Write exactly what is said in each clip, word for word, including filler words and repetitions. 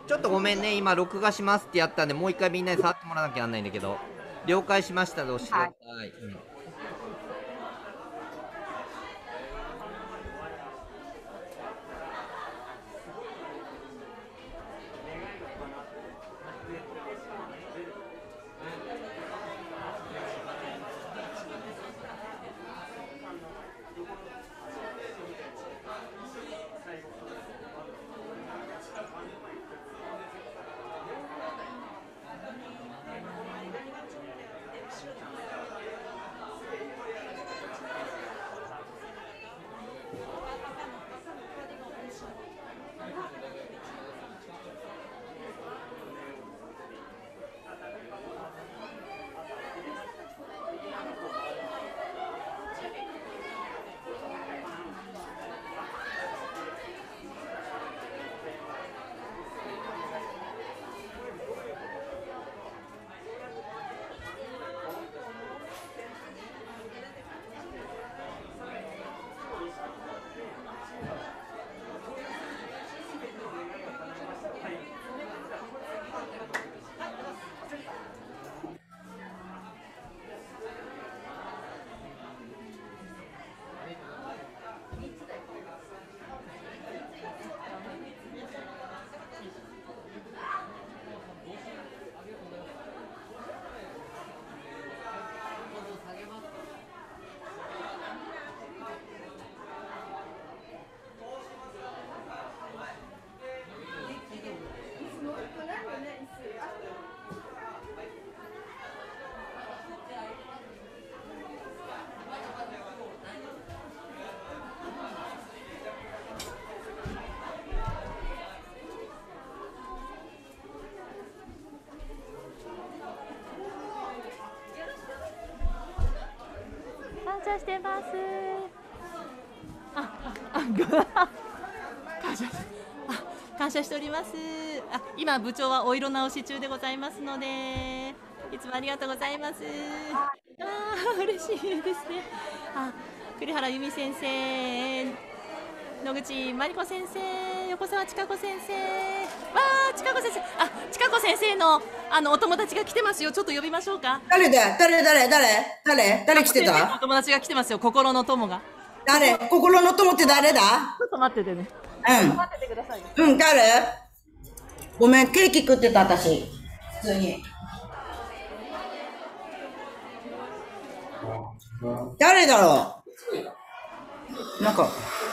ちょっとごめんね、今録画しますってやったんで、もう一回みんなに触ってもらわなきゃなんないんだけど、了解しましたで押してください。はい、うん。 感謝してます。あ、あ、あ、感謝、あ、感謝しております。あ、今部長はお色直し中でございますので、いつもありがとうございます。あー、嬉しいですね。あ、栗原由美先生、野口真理子先生、横澤千佳子先生、わあ、千佳子先生、あ、千佳子先生のあのお友達が来てますよ。ちょっと呼びましょうか。 誰だ、誰、誰、誰、誰、誰来てた？ お友達が来てますよ。心の友が。 誰、心の友って誰だ？ ちょっと待っててね。 うん。 待っててください。 うん、誰？ごめん、ケーキ食ってた、私。普通に。誰だろう？なんか。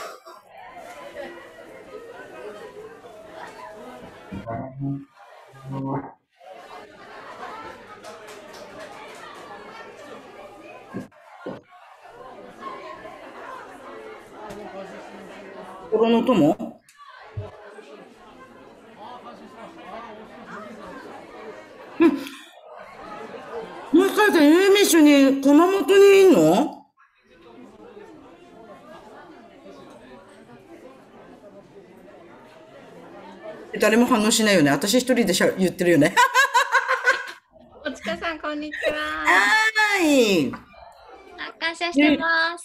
心の友？うん。もしかして有名所に熊本にいんの？誰も反応しないよね。私一人でしゃ言ってるよね。 おちかさん、こんにちは。 はーい。 あ、感謝してます。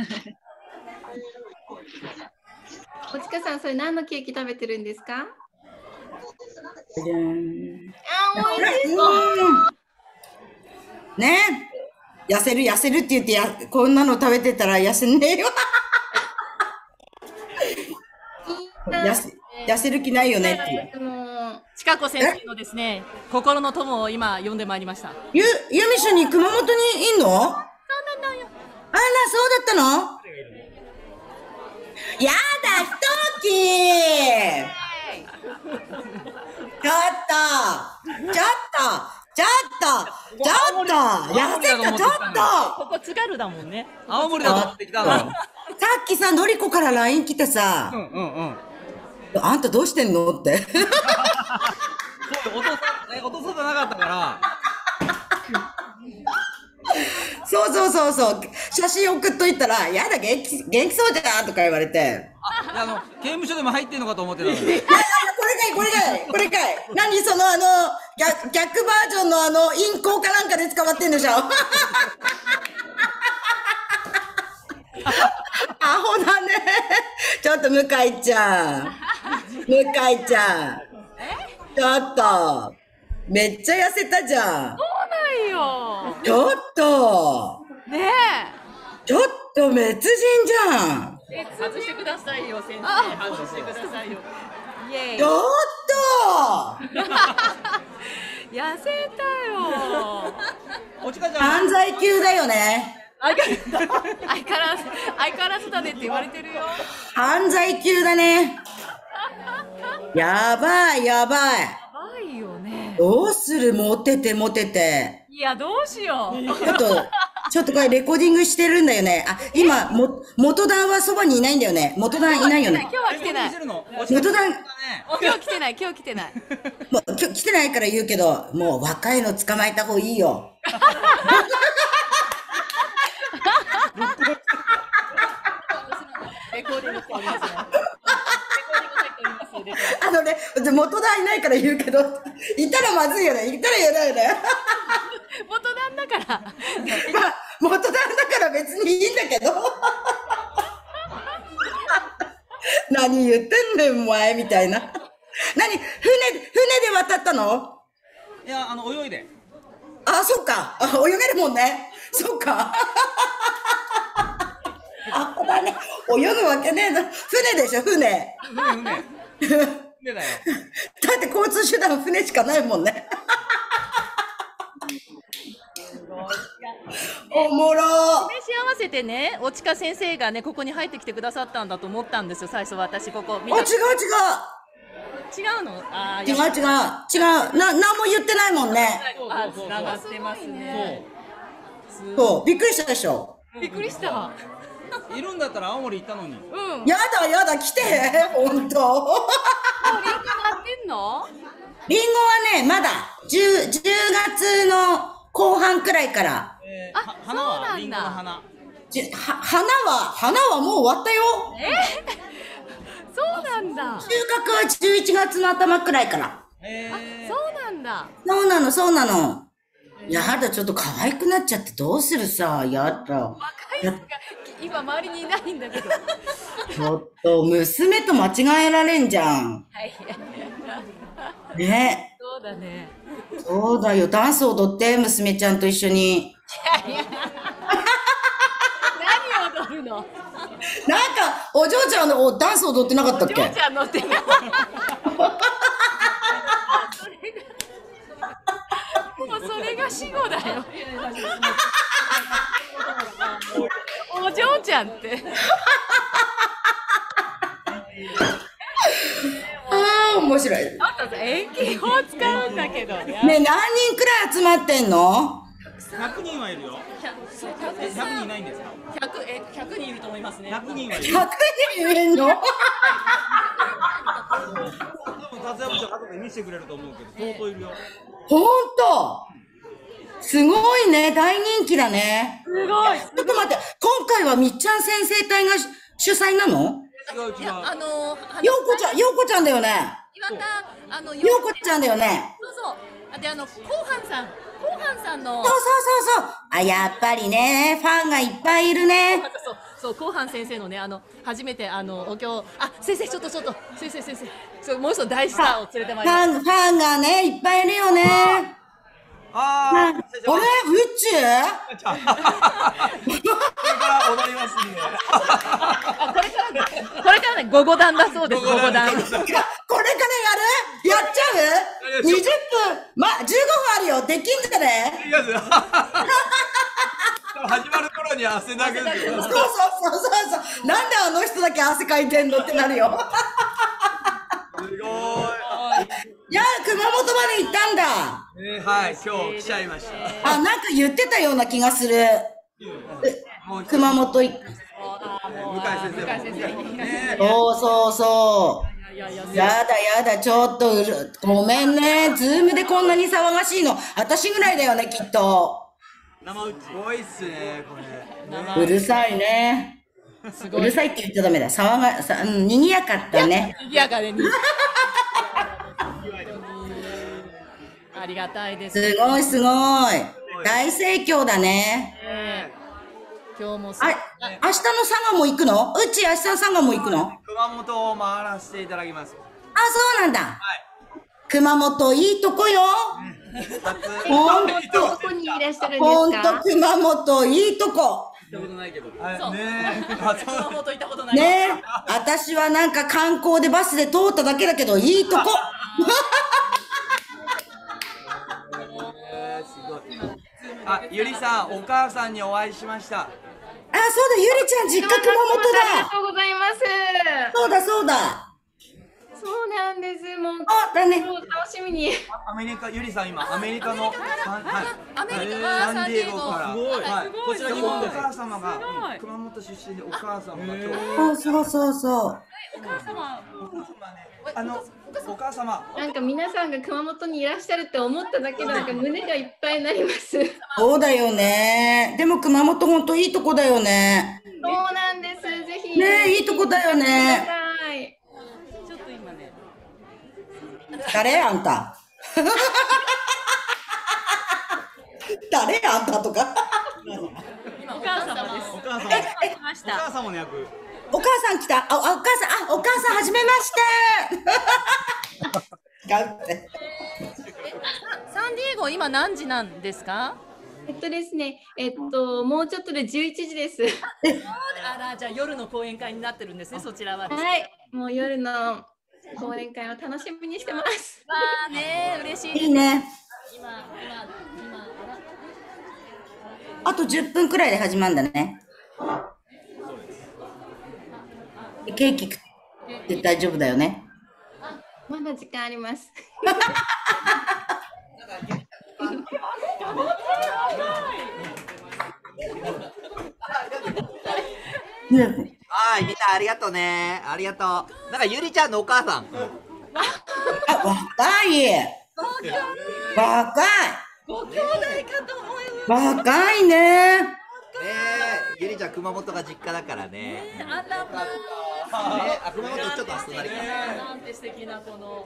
おちかさん、それ何のケーキ食べてるんですか？あ、美味しそう。 ねえ。痩せる、痩せるって言ってや、こんなの食べてたら痩せねえよ。痩せ痩せる気ないよねっていう。 ちかこ先生のですね、心の友を今呼んでまいりました。 ゆ、由美所に熊本にいんの？そうなのよ。 あら、そうだったの？やだ、ひときちょっとちょっとちょっとちょっと痩せた、ちょっとここ津軽だもんね。 青森だと思ってきたの。さっきさ、のりこから ライン 来てさ、 うんうんうん。 あんたどうしてんのって。 そうよ、お父さん、え、お父さんじゃなかったから。 そうそうそうそう。写真送っといたら、やだ、元気、元気そうじゃんとか言われて。 あ、あの、刑務所でも入ってんのかと思ってたの。 いやいや、これかい、これかい、これかい。何そのあの、逆、逆バージョンのあの、インコかなんかで捕まってんでしょ。アホだね。ちょっと向井ちゃん。向井ちゃん。 ちょっと。めっちゃ痩せたじゃん。 ないよ。 ちょっと。 ねちょっと滅人じゃん。 え。外してくださいよ、先生。外してくださいよ。イエーイ。 ちょっと。 痩せたよ。 おちかちゃん。 犯罪級だよね。 相変わらず、相変わらずだねって言われてるよ。 犯罪級だね。やばいやばい。 やばいよね。 どうするモテてモテて。 いや、どうしよう。 ちょっと、ちょっとこれレコーディングしてるんだよね。あ、今、も、元段はそばにいないんだよね。元段いないよね。 今日は来てない。 元段、 今日来てない、今日来てない。 もう今日来てないから言うけど、もう若いの捕まえた方がいいよ。 レコーディングしておりますね。 あのね、元段いないから言うけど、いたらまずいよね。いたら嫌だよね。 元旦だから。 まあ、元旦だから別にいいんだけど。何言ってんねん、お前、みたいな。何船、船で渡ったの？ いや、あの、泳いで。 あ、そっか。あ、泳げるもんね。そっか。あ、だね。泳ぐわけねえな。船でしょ、船。 船、船。船だよ。 だって交通手段船しかないもんね。おもろー。 示し合わせてね、おちか先生がね、ここに入ってきてくださったんだと思ったんですよ、最初私ここ。 あ、違う違う。 違うの？あ違う違う。違う。な、何も言ってないもんね。 あ、つながってますね。 そう。びっくりしたでしょ。 びっくりした。 いるんだったら青森行ったのに。 うん。 やだやだ、来て。ほんと。 リンゴなってんの？ リンゴはね、まだ、じゅう、じゅうがつの後半くらいから。 えあ花そうなんだはリンゴの花。 じゅは、花は、花はもう終わったよ。 そうなんだ。 収穫はじゅういちがつの頭くらいから。 えー、 そうなんだ。 そうなの、そうなの。やだ、ちょっと可愛くなっちゃってどうするさ、やだ。 若いやつが今周りにいないんだけど。 ちょっと、娘と間違えられんじゃん。 はい。 ね。 そうだね。 そうだよ、ダンス踊って、娘ちゃんと一緒に。 何踊るの？ なんか、お嬢ちゃんのダンス踊ってなかったっけ？ お嬢ちゃん乗ってない。もうそれが死後だよ。お嬢ちゃんって。 ああ、面白い。ねあんたさ、遠近法使うんだけど。 え、何人くらい集まってんの？ ひゃくにんはいるよ。え、ひゃくにんいないんですか？ 百え百人いると思いますね。 ひゃくにんはいる。 ひゃくにんいるの？ 多分達也部長後で見せてくれると思うけど、相当いるよ。 ほんと。すごいね、大人気だね。 すごい。 ちょっと待って、今回はみっちゃん先生隊が主催なの？ 違う違う。 あのようこちゃん、ようこちゃんだよね。 岩田あのよようこちゃんだよね。 そうそう。であの後半さん、後半さんのそうそうそうそう。あ、やっぱりね、ファンがいっぱいいるね。 そうそう後半先生のねあの初めてあのお経あ先生ちょっとちょっと先生先生そうもう一度大スターを連れてまいりまファン、ファンがね、いっぱいいるよね。 ああれ、 ー、 宇宙？ これから踊りますんで。 あこれからねこれからね午後段だそうです午後段これからやる？やっちゃう？ にじゅっぷん、ま、じゅうごふんあるよ。できんじゃね？ いや始まる頃に汗だけですよ。 そうそうそうそうそう。なんであの人だけ汗かいてんのってなるよ。 すごい。 いや、熊本まで行ったんだ。 えー、はい、今日来ちゃいました。 あ、なんか言ってたような気がする。 もう熊本い、 向井先生もね。 そうそうそう。 いやいややだやだ、ちょっとうる、ごめんね。ズームでこんなに騒がしいの。私ぐらいだよね、きっと。 生打ち。すごいっすね、これ。 うるさいね。うるさいって言っちゃダメだ。騒が、さ、うん、賑やかったね。 賑やかでにありがたいです。 すごいすごい。大盛況だね。 えー、今日もあ、明日の佐賀も行くの？うち明日の佐賀も行くの？ 熊本を回らせていただきます。 あ、そうなんだ。 はい。 熊本いいとこよ。ほんと、 どこにいらっしゃるんほんとですか？ 熊本いいとこ。 行ったことないけど。 そう。 ね熊本行ったことない。 ねえ、私はなんか観光でバスで通っただけだけど、いいとこ。 えー、すごい。あ、ゆりさん、お母さんにお会いしました。 あ、そうだ、ゆりちゃん実家熊本ありがだ。 とうございます。 そうだ、そうだ。 そうなんです。もう、 あ、だね。 もう楽しみに。 アメリカ、ゆりさん今アメリカのサン、はい、 アメリカサンディエゴから、 サンディエゴはい、こちら日本でお母様すごがい熊本出身でお母様が今日、 そうそうそうそう。 お母様。 お母様ね、あのお母様、 なんか皆さんが熊本にいらっしゃるって思っただけでなんか胸がいっぱいになります。そうそうだよね。でも熊本ほんといいとこだよね。 なんです。ぜひ。 ねえ、いいとこだよね。 はい。 ちょっと今ね。 誰あんた。誰あんたとか。 今お母様です。 お母様、 来ましお母た。 様の役、 お母さん来た。あ、あお母さん、あ、お母さんはじめまして。違うって。 サンディエゴ今何時なんですか？ えっとですね、えっともうちょっとでじゅういちじです。 あら、じゃあ夜の講演会になってるんですね。そちらはですね。 はい。もう夜の講演会を楽しみにしてます。 わあね、嬉しいです。 いいね。 今今今あらあとじゅっぷんくらいで始まるんだね。ケーキ食って大丈夫だよね。 まだ時間あります。 ねはい、みんなありがとうね。ありがとう。なんかゆりちゃんのお母さん。ねあ、若い。若い。 ご兄弟かと思い若いね。 え、ゆりちゃん熊本が実家だからね。 あらまね、あ、熊本ちょっと隣か。 なんて素敵なこの。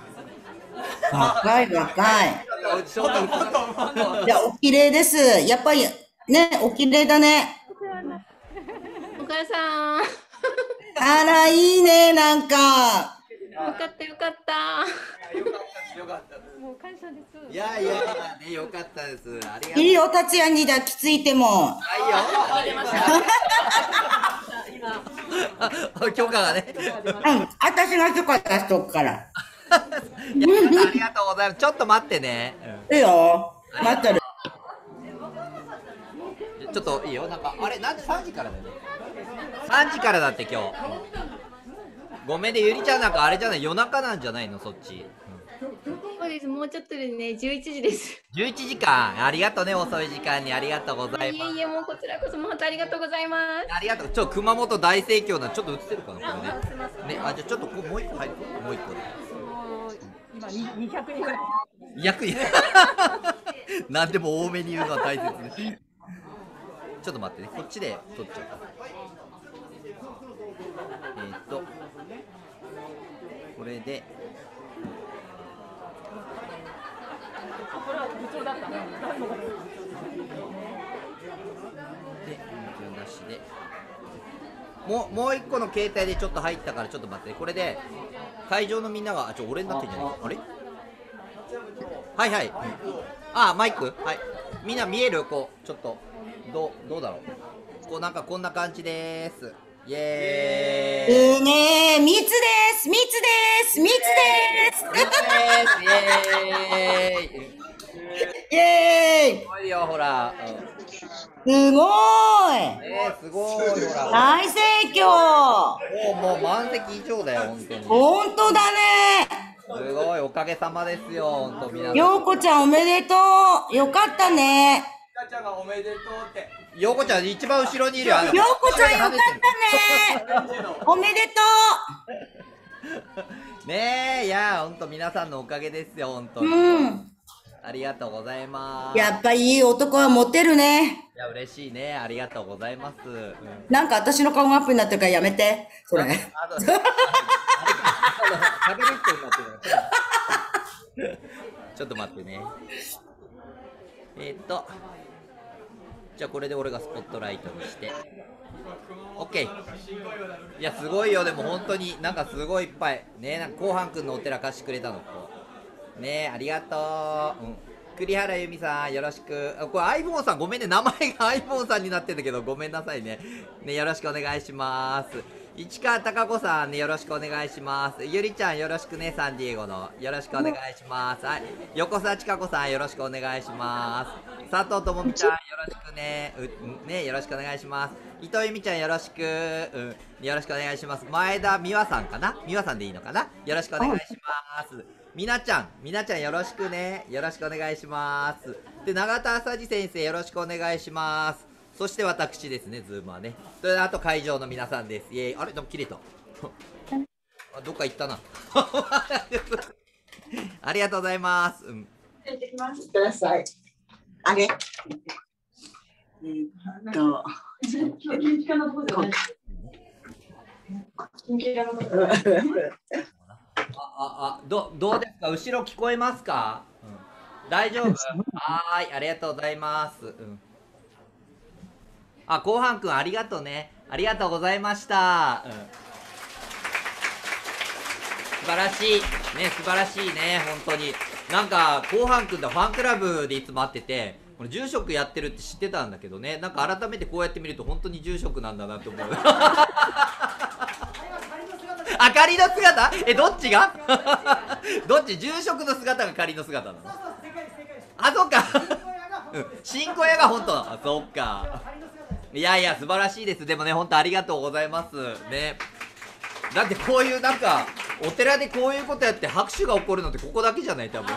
若い若い。 ちょっと、ちょっと、 いや、お綺麗です。やっぱり、ね、お綺麗だね。 お母さん。 あら、いいね、なんか。 よかったよかった。 よかった。 いやいやいや、ね、よかったです。ありがとう。 いいよ、達也に抱きついても。 はいよ。許可がね。 うん、私が許可出しとくから。 いや、ありがとうございます。ちょっと待ってね。 いいよ。待ってる。 ちょっといいよ。なんか、あれ、なんでさんじからだよね。さんじからだって今日。ごめんね、ゆりちゃんなんかあれじゃない、夜中なんじゃないの、そっち。 そうです。もうちょっとでね、じゅういちじです。 じゅういちじかん、ありがとうね、遅い時間にありがとうございます。 いえいえ、もうこちらこそ本当ありがとうございます。 ありがとう。ちょっと熊本大盛況な、ちょっと映ってるかな、これね。ね、あ、じゃあちょっとこうもう一個入る。もう一個で。 今にひゃくにんぐらい。 役に。なんでも多めに言うのは大切です。ちょっと待ってね、こっちで撮っちゃうか。えー、っと、これで。 これは部長だった。 で、水なしで。もう、もう一個の携帯でちょっと入ったから、ちょっと待って、これで。会場のみんなが、あ、ちょ、俺になってんじゃないあれ。はいはい。あ、マイク、はい。みんな見える、こう、ちょっと。どう、どうだろう。こう、なんか、こんな感じでーす。イエーイ。 いいね、密です、密です、密です。 イエーイ。 イエーイ。 すごいよ、ほら。 すごーい。 えー、すごい、ほら。 大盛況。 もう、もう満席以上だよ、本当に。 本当だね。 すごい、おかげさまですよ、本当、皆さん。 ようこちゃんおめでとう。よかったね。 かちゃんがおめでとうって。 ようこちゃん、一番後ろにいるよ。あのようこちゃんよかったね。おめでとねえ、いや、本当皆さんのおかげですよ、本当う。 に。 うん。 ありがとうございます。 やっぱいい男はモテるね。 いや、嬉しいね。ありがとうございます。うんなんか私の顔がアップになってるからやめて。それ。 あと、あれか、あの喋る人になってるからちょっと待ってね。えーっと、じゃあこれで俺がスポットライトにして。オッケー。いや、すごいよ。でも本当になんかすごいいっぱい。ね、なんか後半くんのお寺貸してくれたの。こうねえ、ありがとう。うん。栗原由美さん、よろしく。あ、これ iPhone さん、ごめんね。名前が iPhone さんになってんだけど、ごめんなさいね。ね、よろしくお願いします。市川貴子さんね、よろしくお願いします。ゆりちゃん、よろしくね、サンディエゴの。よろしくお願いします。はい。横澤千佳子さん、よろしくお願いします。佐藤智美ちゃん、よろしくね。う、ね、よろしくお願いします。伊藤由美ちゃん、よろしく。うん。よろしくお願いします。前田美和さんかな、美和さんでいいのかな、よろしくお願いします。みなちゃん、みなちゃんよろしくね。よろしくお願いします。で、永田浅治先生よろしくお願いします。そして私ですね、ズームはね。それであと会場の皆さんです。イエーイ。あれでも切れた。あ、どっか行ったな。ありがとうございます。うん。 行ってきます。ください。あれ。えーっと。 あ、あ、ど、どうですか。後ろ聞こえますか。うん、大丈夫。はーい、ありがとうございます。うん。あ、後半くん、ありがとうね。ありがとうございました。うん。素晴らしい。ね、素晴らしいね、本当に。なんか、後半くんとファンクラブでいつも会ってて、この住職やってるって知ってたんだけどね、なんか改めてこうやって見ると、本当に住職なんだなって思う。あ、仮の姿？え、どっちがどっち？住職の姿が仮の姿なの？あ、そっか。うん、新小屋が本当なの？あ、そっか。いやいや、素晴らしいです。でもね、本当ありがとうございます。ね。だってこういうなんか、お寺でこういうことやって拍手が起こるのってここだけじゃない？多分。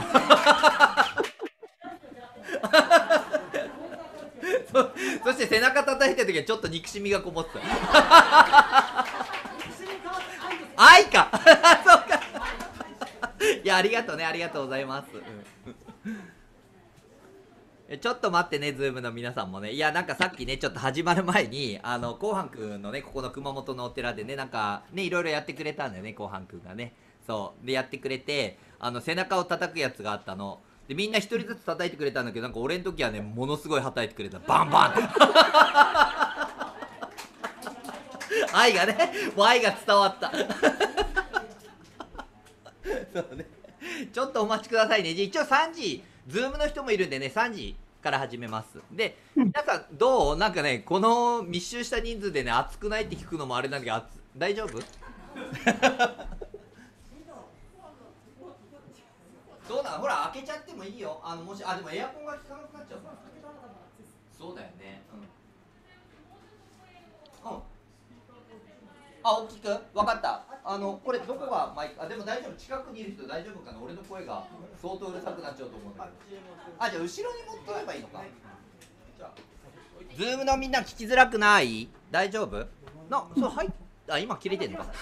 そ, そして背中叩いてる時はちょっと憎しみがこもってた。愛か。そうか。いや、ありがとうね、ありがとうございます。うん、ちょっと待ってね、ズームの皆さんもね。いや、なんかさっきね、ちょっと始まる前に、あの、後半くんのね、ここの熊本のお寺でね、なんか、ね、いろいろやってくれたんだよね、後半くんがね。そう。で、やってくれて、あの、背中を叩くやつがあったの。で、みんな一人ずつ叩いてくれたんだけど、なんか俺の時はね、ものすごい叩いてくれた。バンバンって。愛がね、もう愛が伝わった。そうね。ちょっとお待ちくださいね。一応さんじ、ズームの人もいるんでね、さんじから始めます。で、皆さんどう？なんかね、この密集した人数でね、暑くないって聞くのもあれなんだけど、大丈夫？どうなの？ほら、開けちゃってもいいよ。あの、もし、あ、でもエアコンが効かなくなっちゃうから。そうだよね。うん。うん。あ、大きく分かった。あの、これどこがマイク？あ、でも大丈夫。近くにいる人大丈夫かな。俺の声が相当うるさくなっちゃうと思うんだけど。あ、じゃあ後ろに持っておけばいいのか。じゃあズームのみんな聞きづらくない？大丈夫？な、そう、はい。あ、今切れてんのか。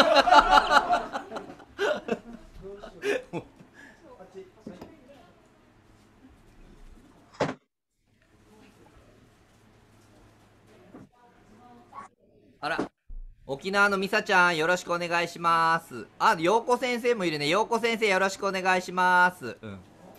あら、沖縄のみさちゃんよろしくお願いします。あ、陽子先生もいるね。陽子先生よろしくお願いします。うん。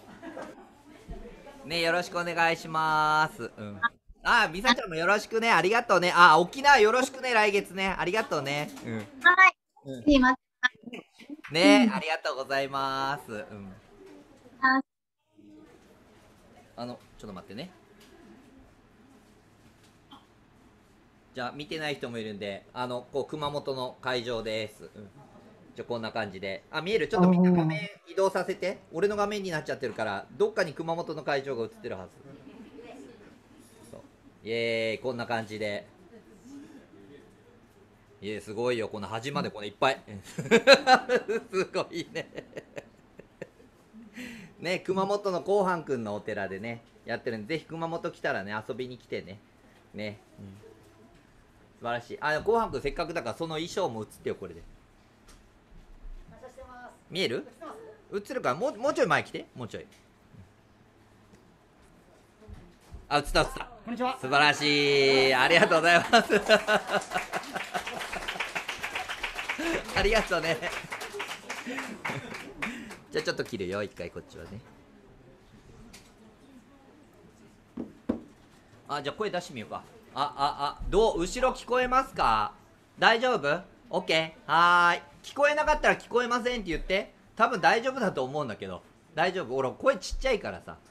ね、よろしくお願いします。うん。あ、みさちゃんもよろしくね。ありがとうね。あ、沖縄よろしくね。来月ね。ありがとうね。うん。はい。うん、すいません。ね、ありがとうございます。うん。あの、ちょっと待ってね。じゃあ見てない人もいるんで、あのこう熊本の会場です。うん、じゃこんな感じで、あ、見える？ちょっとみんな画面移動させて。俺の画面になっちゃってるから、どっかに熊本の会場が映ってるはず。そう、イエーイ、こんな感じで。いえ、すごいよ、この端までこれいっぱい。すごいね。ね、熊本の後半くんのお寺でねやってるんで、ぜひ熊本来たらね遊びに来てね。ね。うん、素晴らしい。あ、後半くんせっかくだからその衣装も映ってよ、これで。見える？映るから、もう、もうちょい前来て。もうちょい。あ、映った映った。こんにちは。素晴らしい。ありがとうございます。ありがとうね。じゃあちょっと切るよ、一回こっちはね。あ、じゃあ声出してみようか。あ、あ、あ、どう？後ろ聞こえますか？大丈夫？ OK？ はーい。聞こえなかったら聞こえませんって言って。多分大丈夫だと思うんだけど。 大丈夫、俺声ちっちゃいからさ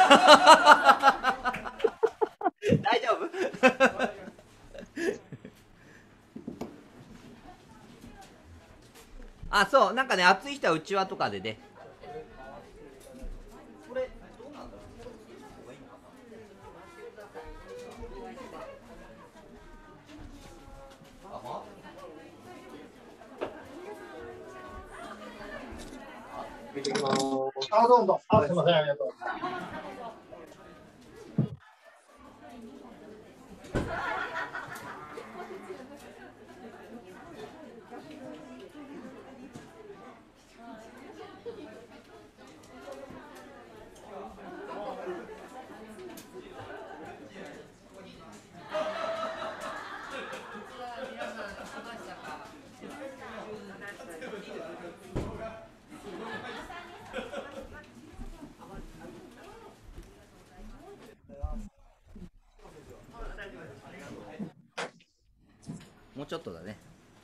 大丈夫あ、そう、なんかね、暑い人はうちわとかでね。これどうなんだろう。 見てきます。あ、どうも。あ、すみません、ありがとう。 もうちょっとだね。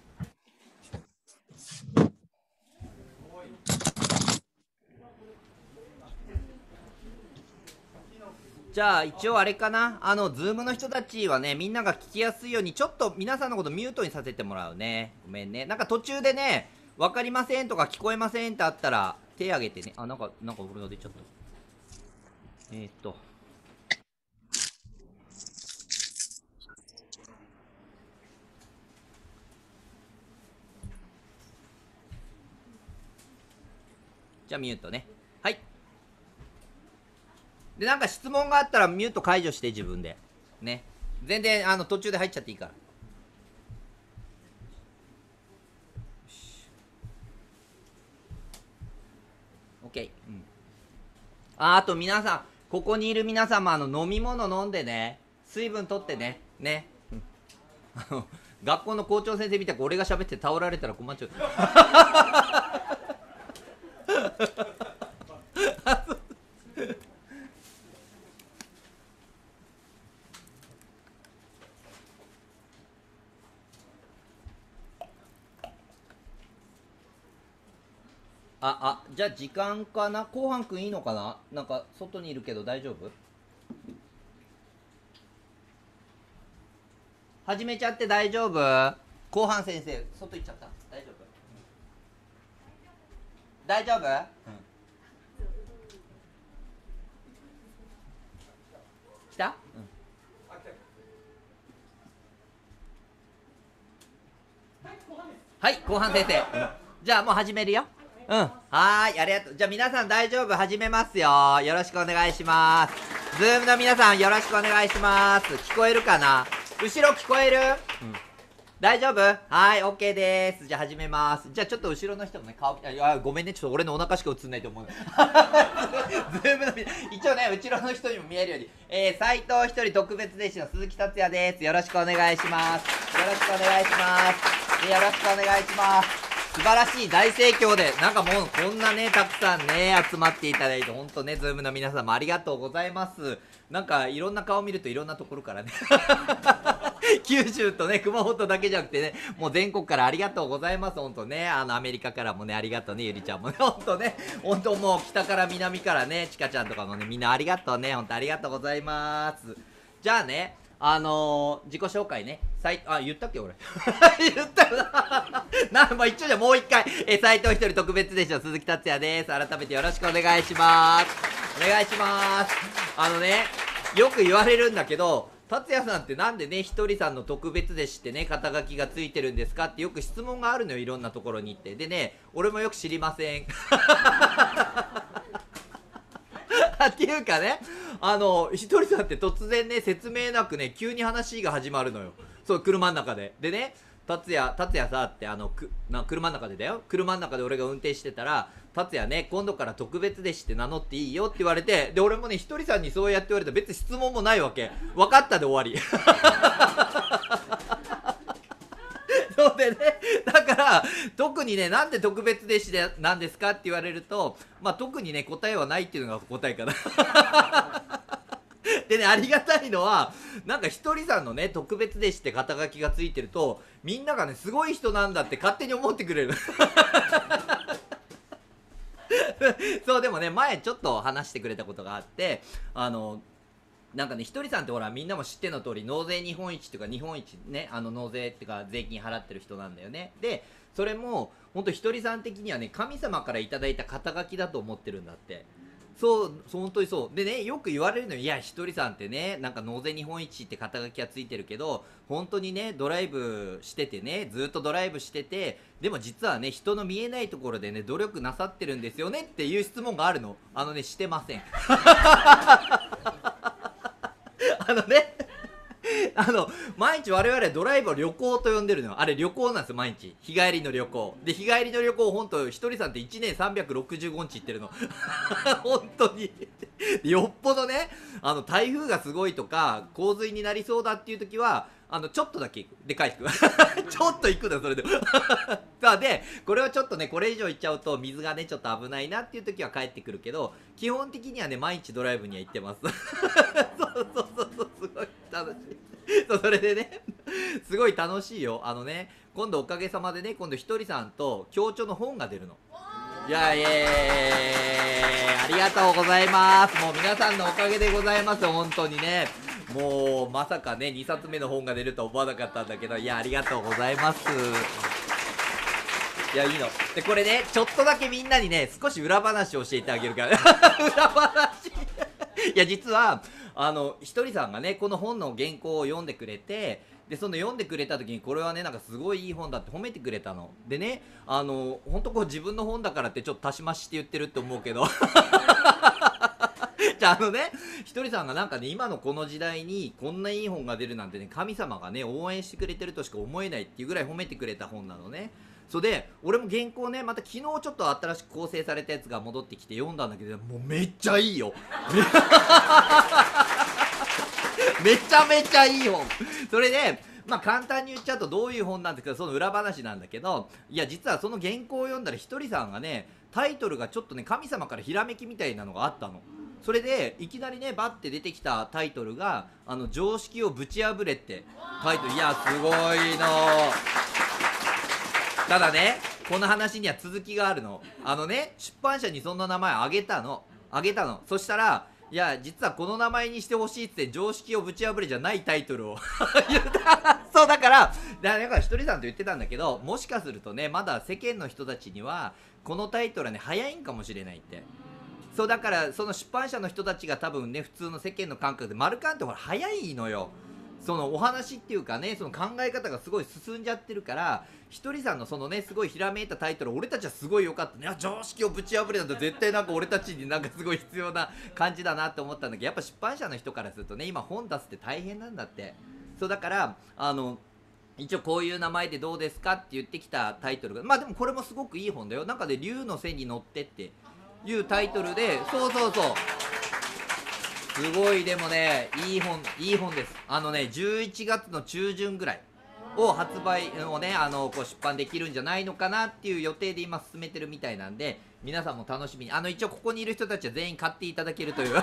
じゃあ一応あれかな、あのズームの人たちはね、みんなが聞きやすいようにちょっと皆さんのことミュートにさせてもらうね。ごめんね。なんか途中でね、分かりませんとか聞こえませんってあったら手挙げてね。あ、なんかなんか俺の出ちゃった。えー、っとじゃあミュートね。はい。で、なんか質問があったらミュート解除して自分で。ね。全然あの途中で入っちゃっていいから。よし。OK。うん。あ、あと皆さん、ここにいる皆様、あの飲み物飲んでね。水分取ってね。ね。うん、あの学校の校長先生みたく俺が喋って倒られたら困っちゃう。あ、あ、じゃあ時間かな。後半くんいいのかな。なんか外にいるけど大丈夫？始めちゃって大丈夫？後半先生外行っちゃった。大丈夫？大丈夫？うん、来た？うん、はい、後半先生。じゃあもう始めるよ。うん。はーい、ありがとう。じゃあ皆さん大丈夫？始めますよ。よろしくお願いします。ズームの皆さんよろしくお願いします。聞こえるかな？後ろ聞こえる？うん。大丈夫？はーい、OK でーす。じゃあ始めます。じゃあちょっと後ろの人もね、顔、いや、ごめんね。ちょっと俺のお腹しか映んないと思う。ズームの、一応ね、後ろの人にも見えるように。えー、斎藤一人特別弟子の鈴木達也です。よろしくお願いします。よろしくお願いします。よろしくお願いします。素晴らしい大盛況で、なんかもうこんなね、たくさんね、集まっていただいて、ほんとね、ズームの皆様ありがとうございます。なんかいろんな顔見るといろんなところからね、九州とね、熊本だけじゃなくてね、もう全国からありがとうございます。ほんとね、あのアメリカからもね、ありがとうね、ゆりちゃんもね、ほんとね、ほんともう北から南からね、ちかちゃんとかもね、みんなありがとうね、ほんとありがとうございます。じゃあね、あのー、自己紹介ね。さいあ、言ったっけ俺。言ったよな。な、まあ、一応じゃもう一回。え、斎藤一人特別弟子の鈴木達也です。改めてよろしくお願いします。お願いします。あのね、よく言われるんだけど、達也さんってなんでね、ひとりさんの特別弟子ってね、肩書きがついてるんですかってよく質問があるのよ、いろんなところに行って。でね、俺もよく知りません。っていうかね、あのひとりさんって突然ね、説明なくね、急に話が始まるのよ。そう、車の中で。でね、達也、達也さってあのくな車の中でだよ。車の中で俺が運転してたら、達也ね、今度から特別弟子って名乗っていいよって言われて、で俺もね、ひとりさんにそうやって言われたら別に質問もないわけ。分かったで終わり。そうでね、だから特にね、なんで特別弟子でなんですかって言われると、まあ特にね、答えはないっていうのが答えかな。でね、ありがたいのは、なんかひとりさんのね、特別弟子って肩書きがついてると、みんながね、すごい人なんだって勝手に思ってくれる。 そうでもね前ちょっと話してくれたことがあって、あのなんかね、ひとりさんってほらみんなも知っての通り納税日本一っていうか日本一ね、あの納税っていうか税金払ってる人なんだよね。でそれもほんとひとりさん的にはね神様からいただいた肩書きだと思ってるんだって。そうそう本当にそうでね、よく言われるのよ、いやひとりさんってねなんか納税日本一って肩書きはついてるけど本当にねドライブしててねずっとドライブしててでも実はね人の見えないところでね努力なさってるんですよねっていう質問があるの。あのねしてませんあのねあの毎日我々ドライブを旅行と呼んでるのよ。あれ旅行なんですよ、毎日日帰りの旅行で、日帰りの旅行ほんとひとりさんっていちねんさんびゃくろくじゅうごにち行ってるの本当によっぽどねあの台風がすごいとか洪水になりそうだっていう時はあのちょっとだけ行くで帰ってくるちょっと行くのよそれでもさあでこれはちょっとねこれ以上行っちゃうと水がねちょっと危ないなっていう時は帰ってくるけど基本的にはね毎日ドライブには行ってますそうそうそうそうすごい楽しいそうそれでねすごい楽しいよ。あのね今度おかげさまでね今度ひとりさんと協調の本が出るの。いやいやいやありがとうございます。もう皆さんのおかげでございます本当にね。もうまさかねにさつめの本が出るとは思わなかったんだけど、いやありがとうございます。いやいいのでこれねちょっとだけみんなにね少し裏話を教えてあげるから裏話いや実はあのひとりさんがねこの本の原稿を読んでくれて、でその読んでくれた時にこれはねなんかすごいいい本だって褒めてくれたのでね、あのほんとこう自分の本だからってちょっと足し増しして言ってるって思うけどじゃああのねひとりさんがなんかね今のこの時代にこんないい本が出るなんてね神様がね応援してくれてるとしか思えないっていうぐらい褒めてくれた本なのね。それで俺も原稿ねまた昨日ちょっと新しく構成されたやつが戻ってきて読んだんだけどもうめっちゃいいよめちゃめちゃいい本それでまあ簡単に言っちゃうとどういう本なんですけどその裏話なんだけど、いや実はその原稿を読んだらひとりさんがねタイトルがちょっとね神様からひらめきみたいなのがあったの。それでいきなりねバッて出てきたタイトルが「あの常識をぶち破れ」ってタイトル。いやすごいの。ただねこの話には続きがあるの。あのね出版社にそんな名前あげたのあげたのそしたらいや実はこの名前にしてほしいって常識をぶち破れじゃないタイトルを言ったそうだからだからひとりさんと言ってたんだけど、もしかするとねまだ世間の人たちにはこのタイトルはね早いんかもしれないって。そうだからその出版社の人たちが多分ね普通の世間の感覚で丸カンってほら早いのよ。そのお話っていうかねその考え方がすごい進んじゃってるからひとりさんのそのねすごいひらめいたタイトル俺たちはすごい良かったね。いや常識をぶち破れなんて絶対なんか俺たちになんかすごい必要な感じだなって思ったんだけど、やっぱ出版社の人からするとね今本出すって大変なんだって。そうだからあの一応こういう名前でどうですかって言ってきたタイトルがまあでもこれもすごくいい本だよ。なんかで竜の背に乗ってっていうタイトルでそうそうそうすごいでもねいい本いい本です。あのねじゅういちがつの中旬ぐらいを発売をねあのこう出版できるんじゃないのかなっていう予定で今進めてるみたいなんで皆さんも楽しみにあの一応ここにいる人たちは全員買っていただけるという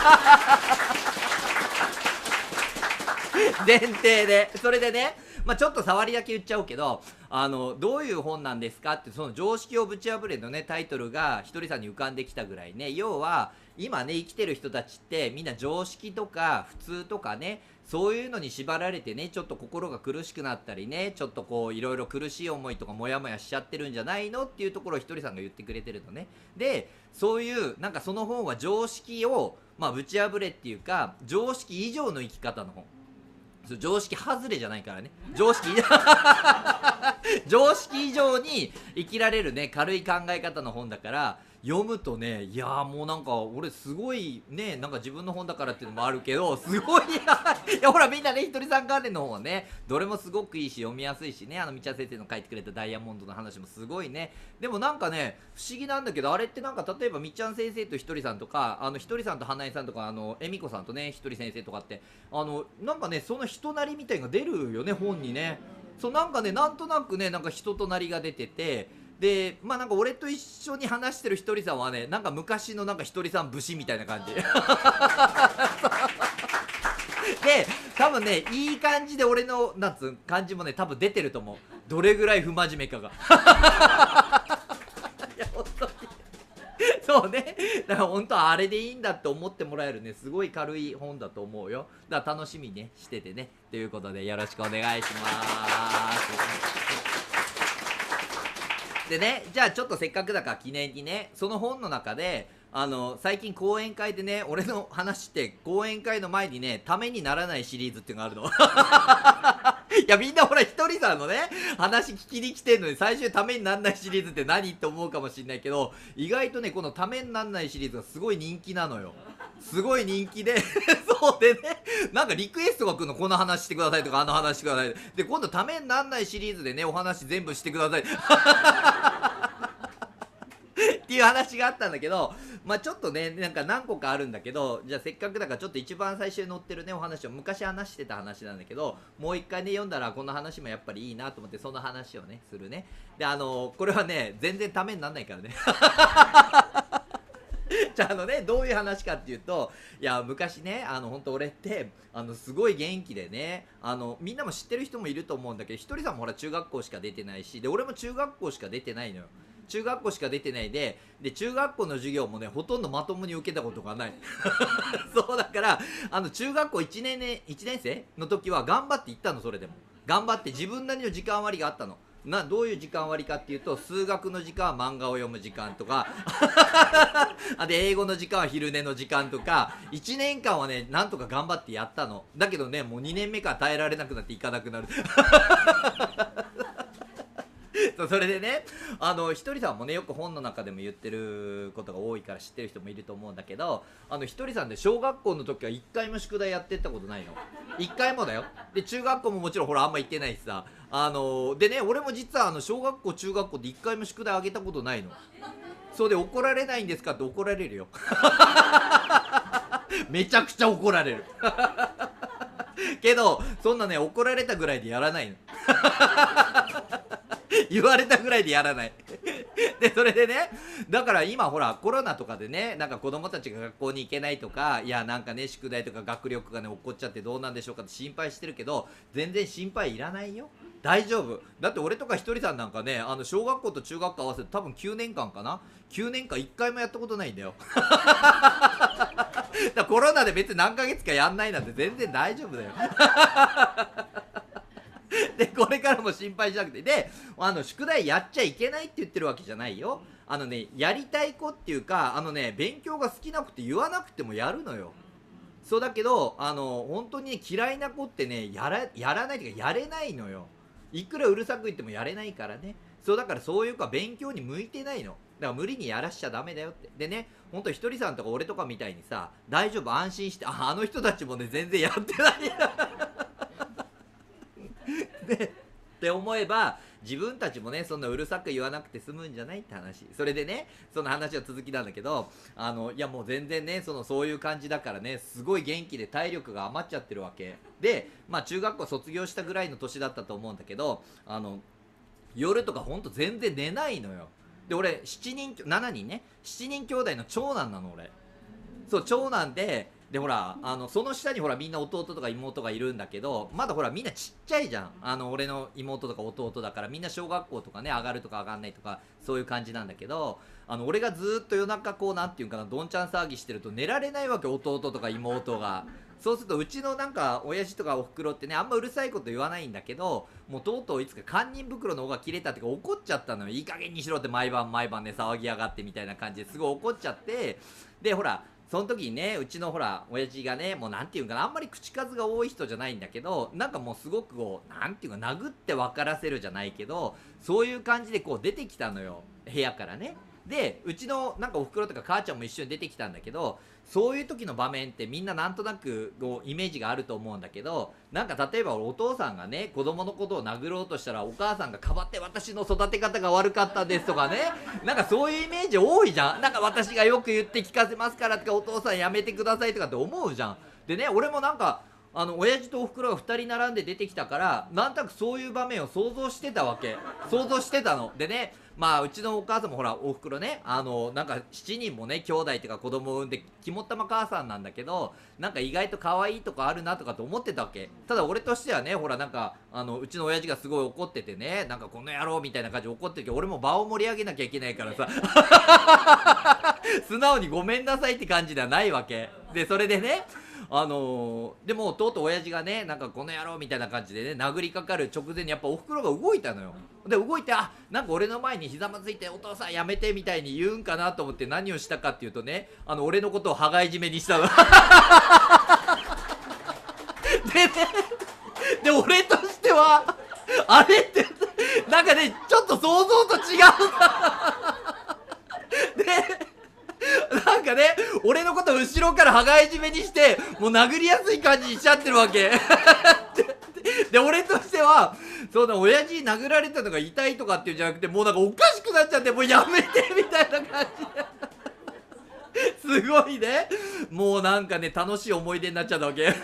前提でそれでねまあちょっと触りだけ言っちゃうけどあのどういう本なんですかってその常識をぶち破れのねタイトルがひとりさんに浮かんできたぐらいね、要は今ね生きてる人たちってみんな常識とか普通とかねそういうのに縛られてねちょっと心が苦しくなったりねちょっとこういろいろ苦しい思いとかモヤモヤしちゃってるんじゃないのっていうところをひとりさんが言ってくれてるのね。でそういうなんかその本は常識をまあぶち破れっていうか常識以上の生き方の本。常識外れじゃないからね常識常識以上に生きられるね軽い考え方の本だから読むとねいやーもうなんか俺すごいねなんか自分の本だからっていうのもあるけどすごいいやほらみんなねひとりさん関連の本はねどれもすごくいいし読みやすいしねあの道谷先生の書いてくれたダイヤモンドの話もすごいね。でもなんかね不思議なんだけどあれってなんか例えばみっちゃん先生とひとりさんとかあのひとりさんと花江さんとかあのえみこさんとねひとり先生とかってあのなんかねその人なりみたいのが出るよね本にね。そうなんかねなんとなくねなんか人となりが出ててでまあなんか俺と一緒に話してるひとりさんはねなんか昔のなんかひとりさん武士みたいな感じで多分ねいい感じで俺のなんつう感じもね多分出てると思う。どれぐらい不真面目かがいや本当にそうね。だから本当はあれでいいんだって思ってもらえるね、すごい軽い本だと思うよ。だから楽しみね、しててね。ということでよろしくお願いします。でね、じゃあちょっとせっかくだから記念にね、その本の中で、あの、最近講演会でね、俺の話って講演会の前にね、ためにならないシリーズっていうのがあるの。いやみんなほらひとりさんのね話聞きに来てんのに最終ためになんないシリーズって何って思うかもしれないけど、意外とねこのためになんないシリーズがすごい人気なのよ。すごい人気でそうでね、なんかリクエストが来るの、この話してくださいとかあの話してくださいで、今度ためになんないシリーズでねお話全部してくださいっていう話があったんだけど、まあちょっとねなんか何個かあるんだけど、じゃあせっかくだからちょっと一番最初に載ってるねお話を昔話してた話なんだけど、もう一回ね読んだらこの話もやっぱりいいなと思ってその話をねするね。であのー、これはね全然ためになんないからねじゃああのねどういう話かっていうと、いや昔ねあの本当俺ってあのすごい元気でね、あのみんなも知ってる人もいると思うんだけど、ひとりさんもほら中学校しか出てないし、で俺も中学校しか出てないのよ。中学校しか出てないで、で中学校の授業もねほとんどまともに受けたことがないそうだからあの中学校いちねんねいちねん生の時は頑張って行ったの。それでも頑張って自分なりの時間割があったの。などういう時間割かっていうと、数学の時間は漫画を読む時間とかで英語の時間は昼寝の時間とか、いちねんかんはねなんとか頑張ってやったの。だけどねもうにねんめから耐えられなくなっていかなくなるそれでね、あのひとりさんもねよく本の中でも言ってることが多いから知ってる人もいると思うんだけど、あのひとりさんで小学校の時はいっかいも宿題やってったことないの。いっかいもだよ。で中学校ももちろんほらあんま行ってないしさ、あのでね俺も実はあの小学校中学校でいっかいも宿題あげたことないの。そうで怒られないんですかって怒られるよめちゃくちゃ怒られるけどそんなね怒られたぐらいでやらないの言われたぐらいでやらないでそれでね、だから今ほらコロナとかでねなんか子供たちが学校に行けないとか、いやなんかね宿題とか学力がね起こっちゃってどうなんでしょうかって心配してるけど、全然心配いらないよ。大丈夫だって俺とかひとりさんなんかね、あの小学校と中学校合わせて多分きゅうねんかんかな、きゅうねんかんいっかいもやったことないんだよだコロナで別に何ヶ月かやんないなんて全然大丈夫だよでこれからも心配しなくて、であの宿題やっちゃいけないって言ってるわけじゃないよ。あのねやりたい子っていうか、あのね勉強が好きな子って言わなくてもやるのよ。そうだけどあの本当に、ね、嫌いな子ってねやらやらないっていうかやれないのよ。いくらうるさく言ってもやれないからね。そうだからそういう子は勉強に向いてないの。だから無理にやらしちゃダメだよって。でね、ほんとひとりさんとか俺とかみたいにさ、大丈夫安心して、ああの人たちもね全然やってないでって思えば自分たちもねそんなうるさく言わなくて済むんじゃないって話。それでねその話は続きなんだけど、あのいやもう全然ねそのそういう感じだからね、すごい元気で体力が余っちゃってるわけで、まあ中学校卒業したぐらいの年だったと思うんだけど、あの夜とかほんと全然寝ないのよ。で俺しちにんしちにんねしちにん兄弟の長男なの俺。そう長男で、でほらあのその下にほらみんな弟とか妹がいるんだけど、まだほらみんなちっちゃいじゃん。あの俺の妹とか弟だからみんな小学校とかね上がるとか上がんないとかそういう感じなんだけど、あの俺がずーっと夜中こうなんていうかなどんちゃん騒ぎしてると寝られないわけ、弟とか妹が。そうするとうちのなんか親父とかおふくろってねあんまうるさいこと言わないんだけど、もうとうとういつか堪忍袋の方が切れたってか怒っちゃったのよ。いい加減にしろって毎晩毎晩ね騒ぎやがってみたいな感じですごい怒っちゃって、でほらその時にねうちのほら親父がねもうなんていうかなあんまり口数が多い人じゃないんだけど、なんかもうすごくこうなんていうか殴って分からせるじゃないけどそういう感じでこう出てきたのよ部屋からね。でうちのなんかおふくろとか母ちゃんも一緒に出てきたんだけど、そういう時の場面ってみんななんとなくこうイメージがあると思うんだけど、なんか例えばお父さんがね子供のことを殴ろうとしたらお母さんがかばって私の育て方が悪かったですとかね、なんかそういうイメージ多いじゃん。なんか私がよく言って聞かせますからとかお父さんやめてくださいとかって思うじゃん。でね俺もなんかあの親父とおふくろがふたり並んで出てきたからなんとなくそういう場面を想像してたわけ。想像してたのでね、まあうちのお母さんもほらおふくろねあのなんかしちにんもね兄弟っていうか子供を産んで肝っ玉母さんなんだけど、なんか意外と可愛いとこあるなとかと思ってたわけ。ただ俺としてはねほらなんかあのうちの親父がすごい怒っててね、なんかこの野郎みたいな感じで怒ってるけど俺も場を盛り上げなきゃいけないからさ素直にごめんなさいって感じではないわけで、それでね、あのー、でもとうとう親父がね、なんかこの野郎みたいな感じでね、殴りかかる直前にやっぱおふくろが動いたのよ。で動いて、あ、なんか俺の前にひざまずいて、お父さんやめてみたいに言うんかなと思って、何をしたかっていうとね、あの俺のことを羽交い締めにしたの。でね、で俺としてはあれってなんかね、ちょっと想像と違うんだ。でなんかね、俺のこと後ろから羽交い締めにして、もう殴りやすい感じにしちゃってるわけ。で, で俺としては、そうだ、親父に殴られたのが痛いとかっていうんじゃなくて、もうなんかおかしくなっちゃって、もうやめてみたいな感じ。すごいね、もうなんかね、楽しい思い出になっちゃったわけ。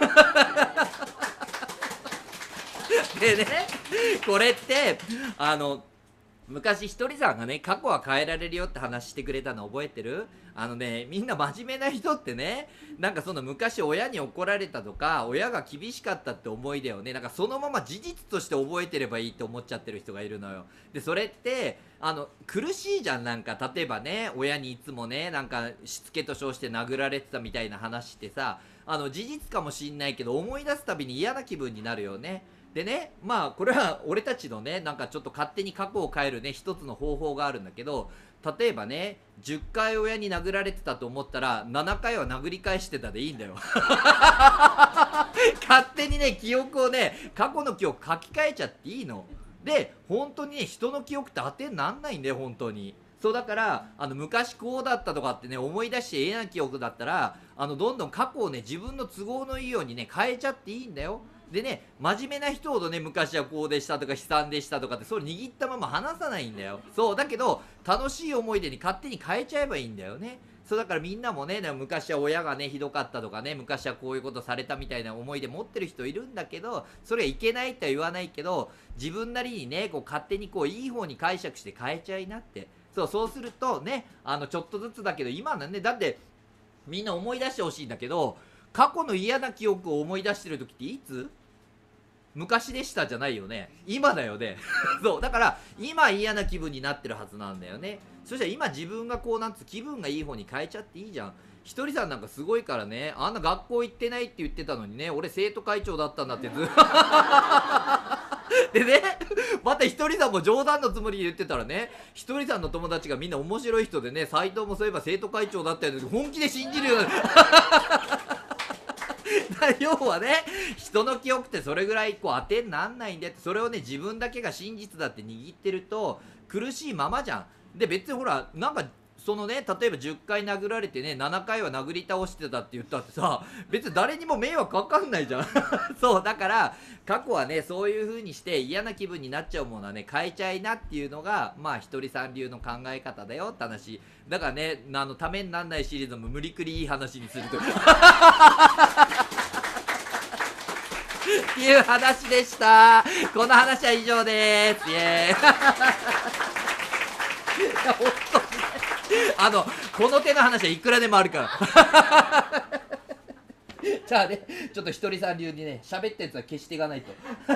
でね、これってあの昔ひとりさんがね、過去は変えられるよって話してくれたの覚えてる？あのね、みんな真面目な人ってね、なんかその昔親に怒られたとか、親が厳しかったって思い出をね、なんかそのまま事実として覚えてればいいって思っちゃってる人がいるのよ。でそれってあの苦しいじゃん。なんか例えばね、親にいつもね、なんかしつけと称して殴られてたみたいな話ってさ、あの事実かもしんないけど、思い出すたびに嫌な気分になるよね。でね、まあこれは俺たちのね、なんかちょっと勝手に過去を変えるね、一つの方法があるんだけど、例えばね、じゅっかい親に殴られてたと思ったらななかいは殴り返してたでいいんだよ。勝手にね、記憶をね、過去の記憶書き換えちゃっていいので、本当にね、人の記憶って当てになんないんだよ、本当に。そうだから、あの昔こうだったとかってね、思い出して嫌な記憶だったら、あのどんどん過去をね、自分の都合のいいようにね、変えちゃっていいんだよ。でね、真面目な人ほどね、昔はこうでしたとか悲惨でしたとかって、それ握ったまま話さないんだよ。そうだけど、楽しい思い出に勝手に変えちゃえばいいんだよね。そうだからみんなもね、でも昔は親がねひどかったとかね、昔はこういうことされたみたいな思い出持ってる人いるんだけど、それはいけないっては言わないけど、自分なりにね、こう勝手にこういい方に解釈して変えちゃいなって。そう、そうするとね、あのちょっとずつだけど、今のね、だってみんな思い出してほしいんだけど、過去の嫌な記憶を思い出してる時っていつ？昔でしたじゃないよね、今だよね。そうだから今嫌な気分になってるはずなんだよね。そしたら今自分がこうなんつ気分がいい方に変えちゃっていいじゃん。ひとりさんなんかすごいからね、あんな学校行ってないって言ってたのにね、俺生徒会長だったんだってずっとでね、またひとりさんも冗談のつもりで言ってたらね、ひとりさんの友達がみんな面白い人でね、斎藤もそういえば生徒会長だったよね、本気で信じるように要はね、人の記憶ってそれぐらいこう当てになんないんでって、それをね自分だけが真実だって握ってると苦しいままじゃん。で別にほら、なんかそのね、例えばじゅっかい殴られてね、ななかいは殴り倒してたって言ったってさ、別に誰にも迷惑かかんないじゃん。そうだから過去はね、そういう風にして嫌な気分になっちゃうものはね、変えちゃいなっていうのがまあひとりさん流の考え方だよって話だからね。あのためになんないシリーズも無理くりいい話にするとっていう話でした。この話は以上です。イエーイ。いや本当にね、あのこの手の話はいくらでもあるからじゃあね、ちょっとひとりさん流にね、喋ったやつは消していかないと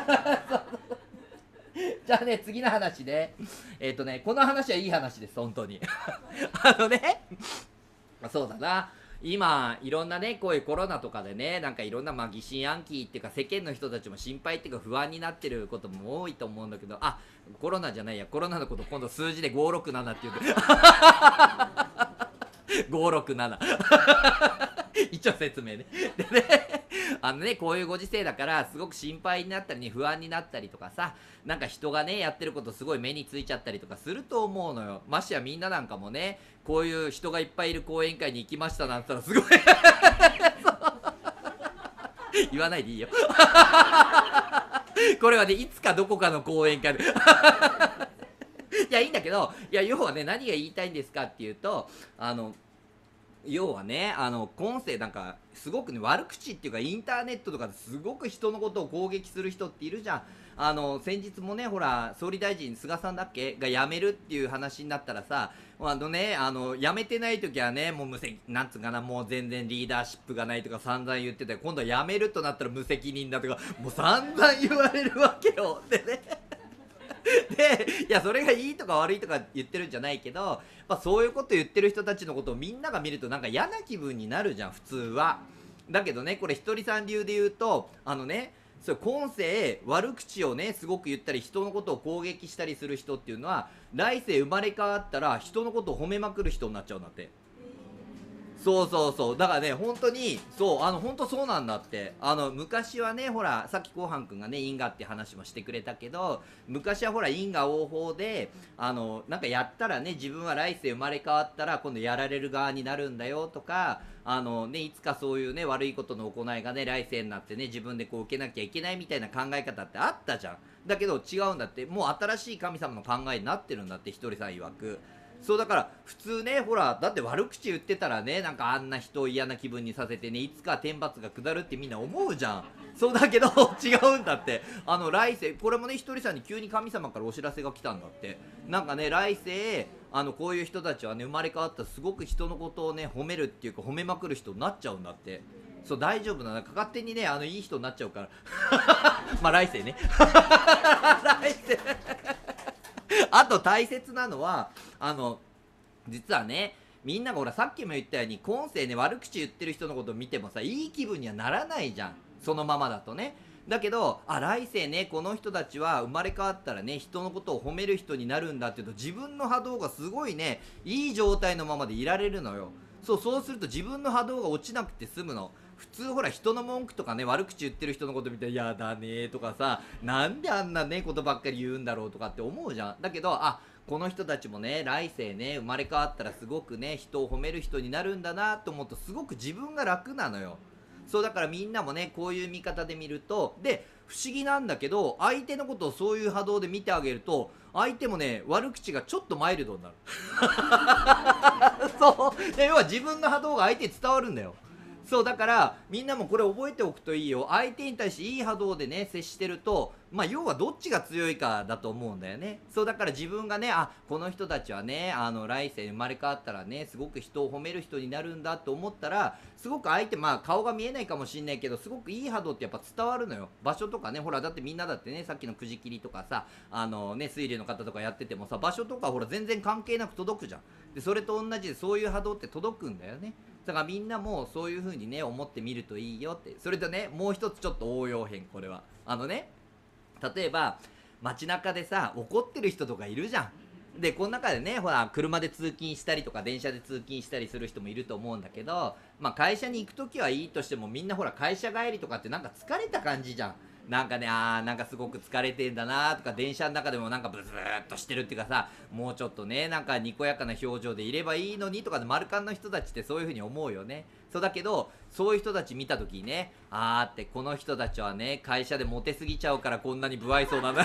じゃあね、次の話で、えっとね、この話はいい話です、本当にあのね、そうだな、今いろんなね、こういうコロナとかでね、なんかいろんなまあ疑心暗鬼っていうか、世間の人たちも心配っていうか不安になってることも多いと思うんだけど、あ、コロナじゃないや、コロナのこと今度数字でごーろくななって言うごーろくなな一応説明ね。でね、あのね、こういうご時世だからすごく心配になったりね、不安になったりとかさ、なんか人がねやってることすごい目についちゃったりとかすると思うのよ。ましてやみんななんかもね、こういう人がいっぱいいる講演会に行きましたなんて言ったらすごい言わないでいいよこれはね、いつかどこかの講演会でいやいいんだけど、いや要はね、何が言いたいんですかっていうと、あの要はね、あの今世なんかすごくね、悪口っていうかインターネットとかですごく人のことを攻撃する人っているじゃん。あの先日もね、ほら総理大臣菅さんだっけが辞めるっていう話になったらさ、あのね、あの辞めてない時はね、もう無責なんつうかな、もう全然リーダーシップがないとか散々言ってて、今度は辞めるとなったら無責任だとかもう散々言われるわけよ。でねで、いや、それがいいとか悪いとか言ってるんじゃないけど、まあ、そういうこと言ってる人たちのことをみんなが見るとなんか嫌な気分になるじゃん、普通は。だけどね、これひとりさん流で言うと、あのね、そう今世悪口をねすごく言ったり人のことを攻撃したりする人っていうのは来世生まれ変わったら人のことを褒めまくる人になっちゃうんだって。そうそうそう、だからね本当にそうあの本当そうなんだって。あの昔はねほらさっきこうはんくんがね因果って話もしてくれたけど、昔はほら因果応報であのなんかやったらね自分は来世生まれ変わったら今度やられる側になるんだよとか、あのねいつかそういうね悪いことの行いがね来世になってね自分でこう受けなきゃいけないみたいな考え方ってあったじゃん。だけど違うんだって、もう新しい神様の考えになってるんだってひとりさん曰く。そうだから普通ねほらだって悪口言ってたらねなんかあんな人を嫌な気分にさせてねいつか天罰が下るってみんな思うじゃん。そうだけど違うんだって。あの来世これもねひとりさんに急に神様からお知らせが来たんだって。なんかね来世あのこういう人たちはね生まれ変わったらすごく人のことをね褒めるっていうか褒めまくる人になっちゃうんだって。そう大丈夫なの、勝手にねあのいい人になっちゃうからまあ来世ね来世あと大切なのはあの実はねみんながほらさっきも言ったように今世ね悪口言ってる人のことを見てもさいい気分にはならないじゃん、そのままだとね。だけどあ来世ねこの人たちは生まれ変わったらね人のことを褒める人になるんだっていうと自分の波動がすごいねいい状態のままでいられるのよ。そうそうすると自分の波動が落ちなくて済むの。普通ほら人の文句とかね悪口言ってる人のこと見てやだねとかさなんであんなねことばっかり言うんだろうとかって思うじゃん。だけどあこの人たちもね来世ね生まれ変わったらすごくね人を褒める人になるんだなと思うとすごく自分が楽なのよ。そうだからみんなもねこういう見方で見るとで不思議なんだけど相手のことをそういう波動で見てあげると相手もね悪口がちょっとマイルドになるそうで要は自分の波動が相手に伝わるんだよ。そうだからみんなもこれ覚えておくといいよ。相手に対していい波動でね接してるとまあ要はどっちが強いかだと思うんだよね。そうだから自分がねあこの人たちはねあの来世生まれ変わったらねすごく人を褒める人になるんだと思ったらすごく相手まあ顔が見えないかもしんないけどすごくいい波動ってやっぱ伝わるのよ。場所とかねほらだってみんなだってねさっきのくじ切りとかさあのね推理の方とかやっててもさ場所とかほら全然関係なく届くじゃん。でそれと同じでそういう波動って届くんだよね。だからみんなもそういう風にね思ってみるといいよって。それとねもう一つちょっと応用編、これはあのね例えば街中でさ怒ってる人とかいるじゃん。でこの中でねほら車で通勤したりとか電車で通勤したりする人もいると思うんだけど、まあ会社に行く時はいいとしてもみんなほら会社帰りとかってなんか疲れた感じじゃん。なんかねあーなんかすごく疲れてんだなとか電車の中でもなんかブズーっとしてるっていうかさもうちょっとねなんかにこやかな表情でいればいいのにとかで丸カンの人たちってそういう風に思うよね。そうだけどそういう人たち見た時にねあーってこの人たちはね会社でモテすぎちゃうからこんなに不愛想なんだ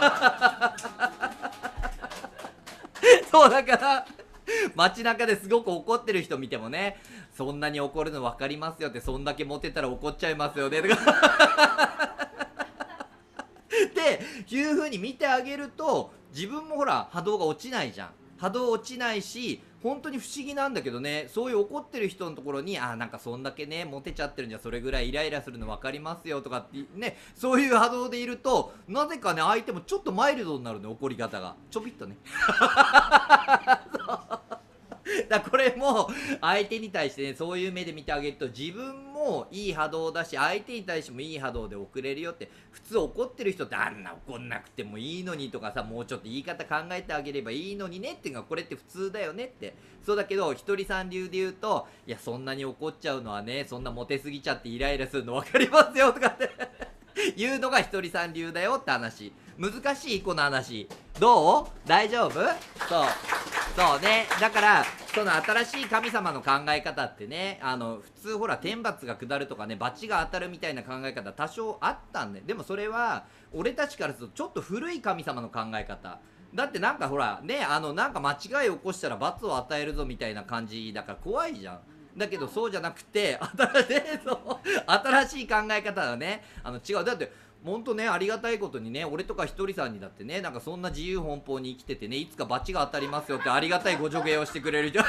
そうだから街中ですごく怒ってる人見てもねそんなに怒るの分かりますよってそんだけモテたら怒っちゃいますよねとかっていう風に見てあげると自分もほら波動が落ちないじゃん。波動落ちないし本当に不思議なんだけどねそういう怒ってる人のところにあーなんかそんだけねモテちゃってるんじゃそれぐらいイライラするの分かりますよとかってねそういう波動でいるとなぜかね相手もちょっとマイルドになるの怒り方がちょびっとねだこれも相手に対してねそういう目で見てあげると自分もいい波動だし相手に対してもいい波動で送れるよって。普通怒ってる人ってあんな怒んなくてもいいのにとかさもうちょっと言い方考えてあげればいいのにねっていうのがこれって普通だよねって。そうだけどひとりさん流で言うといやそんなに怒っちゃうのはねそんなモテすぎちゃってイライラするの分かりますよとかって言うのがひとりさん流だよって話。難しいこの話どう大丈夫そうそうね。だからその新しい神様の考え方ってねあの普通ほら天罰が下るとかね罰が当たるみたいな考え方多少あったんで、でもそれは俺たちからするとちょっと古い神様の考え方だってなんかほらねあのなんか間違いを起こしたら罰を与えるぞみたいな感じだから怖いじゃん。だけどそうじゃなくて新しいそう新しい考え方はねあの違う。だってほんとねありがたいことにね俺とかひとりさんにだってねなんかそんな自由奔放に生きててねいつか罰が当たりますよってありがたいご助言をしてくれるじゃん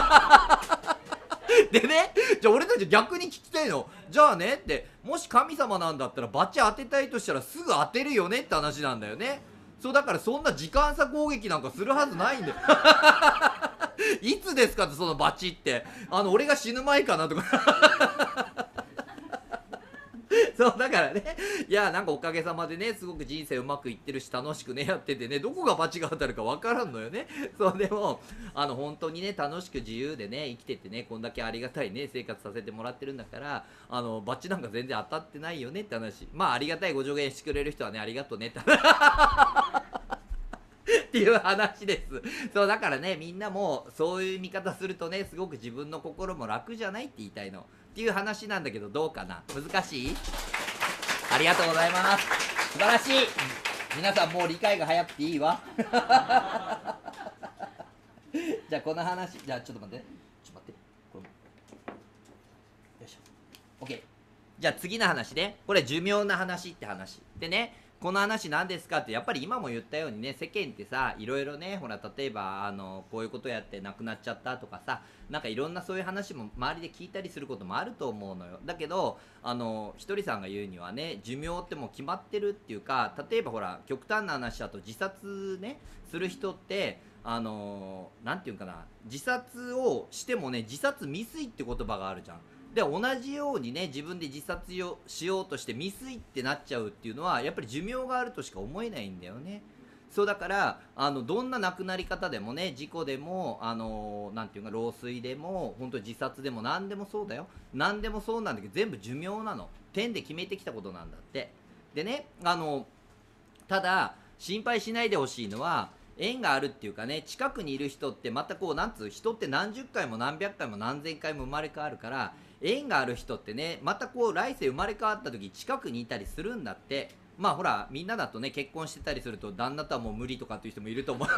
でねじゃあ俺たち逆に聞きたいのじゃあねってもし神様なんだったら罰当てたいとしたらすぐ当てるよねって話なんだよね。 そうだからそんな時間差攻撃なんかするはずないんだよいつですかって、そのバチって、あの俺が死ぬ前かなとかそうだからね、いやなんかおかげさまでね、すごく人生うまくいってるし楽しくねやっててね、どこがバチが当たるかわからんのよね。そうでもあの本当にね楽しく自由でね生きててね、こんだけありがたいね生活させてもらってるんだから、あのバチなんか全然当たってないよねって話。まあありがたいご助言してくれる人はねありがとうねってっていう話です。そうだからね、みんなもそういう見方するとね、すごく自分の心も楽じゃないって言いたいのっていう話なんだけど、どうかな、難しい？ありがとうございます。素晴らしい。皆さんもう理解が早くていいわじゃあこの話、じゃあちょっと待って、ちょっと待って、これよいしょ OK。 じゃあ次の話ね、これ寿命の話って話でね、この話何ですかって、やっぱり今も言ったようにね、世間ってさいろいろね、ほら例えばあのこういうことやって亡くなっちゃったとかさ、なんかいろんなそういう話も周りで聞いたりすることもあると思うのよ。だけどあのひとりさんが言うにはね、寿命ってもう決まってるっていうか、例えばほら極端な話だと自殺ねする人って、あのなんていうかな、自殺をしてもね自殺未遂って言葉があるじゃん。で同じようにね、自分で自殺をしようとして未遂ってなっちゃうっていうのは、やっぱり寿命があるとしか思えないんだよね。そうだからあのどんな亡くなり方でもね、事故でもあのなんていうか老衰でも本当に自殺でも何でもそうだよ、何でもそうなんだけど全部寿命なの。天で決めてきたことなんだって。でね、あのただ心配しないでほしいのは、縁があるっていうかね、近くにいる人ってまたこうなんつう、人って何十回も何百回も何千回も生まれ変わるから、縁がある人ってね、またこう来世生まれ変わった時近くにいたりするんだって。まあほらみんなだとね、結婚してたりすると旦那とはもう無理とかっていう人もいると思うこ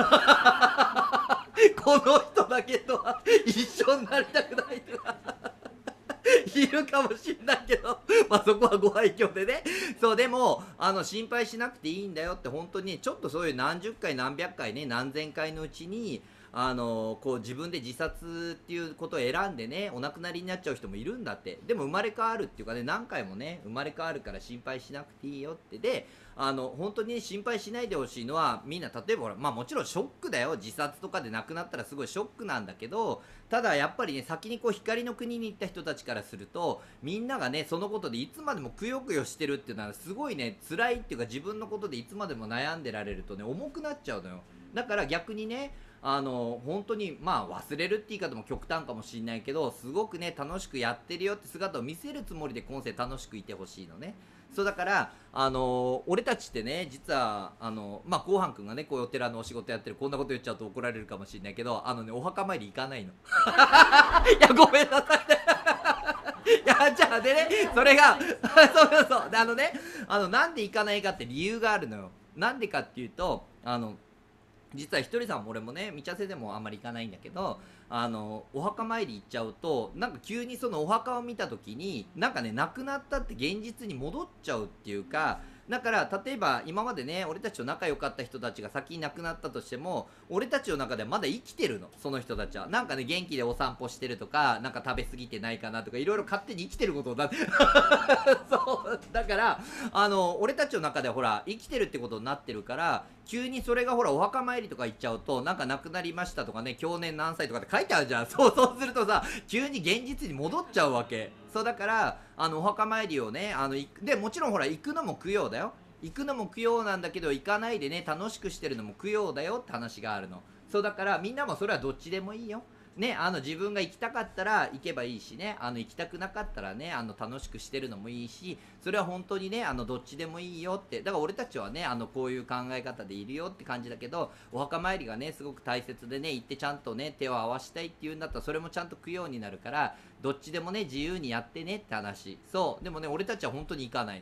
の人だけとは一緒になりたくないとかいるかもしんないけどまあそこはご愛嬌でね。そうでもあの心配しなくていいんだよって、本当にちょっとそういう何十回何百回ね、何千回のうちにあのこう自分で自殺っていうことを選んでねお亡くなりになっちゃう人もいるんだって。でも生まれ変わるっていうかね、何回もね生まれ変わるから心配しなくていいよって。であの本当に、ね、心配しないでほしいのは、みんな例えばほら、まあもちろんショックだよ、自殺とかで亡くなったらすごいショックなんだけど、ただやっぱりね先にこう光の国に行った人たちからすると、みんながねそのことでいつまでもくよくよしてるっていうのはすごいね辛いっていうか、自分のことでいつまでも悩んでられるとね重くなっちゃうのよ。だから逆にね、あの本当にまあ忘れるって言い方も極端かもしれないけど、すごくね楽しくやってるよって姿を見せるつもりで今世楽しくいてほしいのね。そうだからあの俺たちってね、実はあのまあ後半くんがねこういうお寺のお仕事やってる、こんなこと言っちゃうと怒られるかもしれないけど、あのねお墓参り行かないのいやごめんなさいいやじゃあでね、それがそうそうそうで、あのねあのなんで行かないかって理由があるのよ。なんでかっていうと、あの実はひとりさんも俺もね、道茶せでもあんまり行かないんだけど、あのお墓参り行っちゃうと、なんか急にそのお墓を見た時になんかね亡くなったって現実に戻っちゃうっていうか、だから例えば今までね俺たちと仲良かった人たちが先に亡くなったとしても、俺たちの中ではまだ生きてるの、その人たちは。なんかね元気でお散歩してるとか、なんか食べ過ぎてないかなとか、いろいろ勝手に生きてることだってそうだからあの俺たちの中ではほら生きてるってことになってるから、急にそれがほらお墓参りとか行っちゃうと、なんか亡くなりましたとかね、去年何歳とかって書いてあるじゃん。そうそうするとさ、急に現実に戻っちゃうわけ。そうだからあのお墓参りをね、あのでもちろんほら行くのも供養だよ、行くのも供養なんだけど、行かないでね楽しくしてるのも供養だよって話があるの。そうだからみんなもそれはどっちでもいいよね。あの自分が行きたかったら行けばいいしね、あの行きたくなかったらね、あの楽しくしてるのもいいし、それは本当にねあのどっちでもいいよって。だから俺たちはねあのこういう考え方でいるよって感じだけど、お墓参りがねすごく大切でね、行ってちゃんとね手を合わしたいっていうんだったら、それもちゃんと供養になるから、どっちでもね自由にやってねって話。そうでもね俺たちは本当に行かない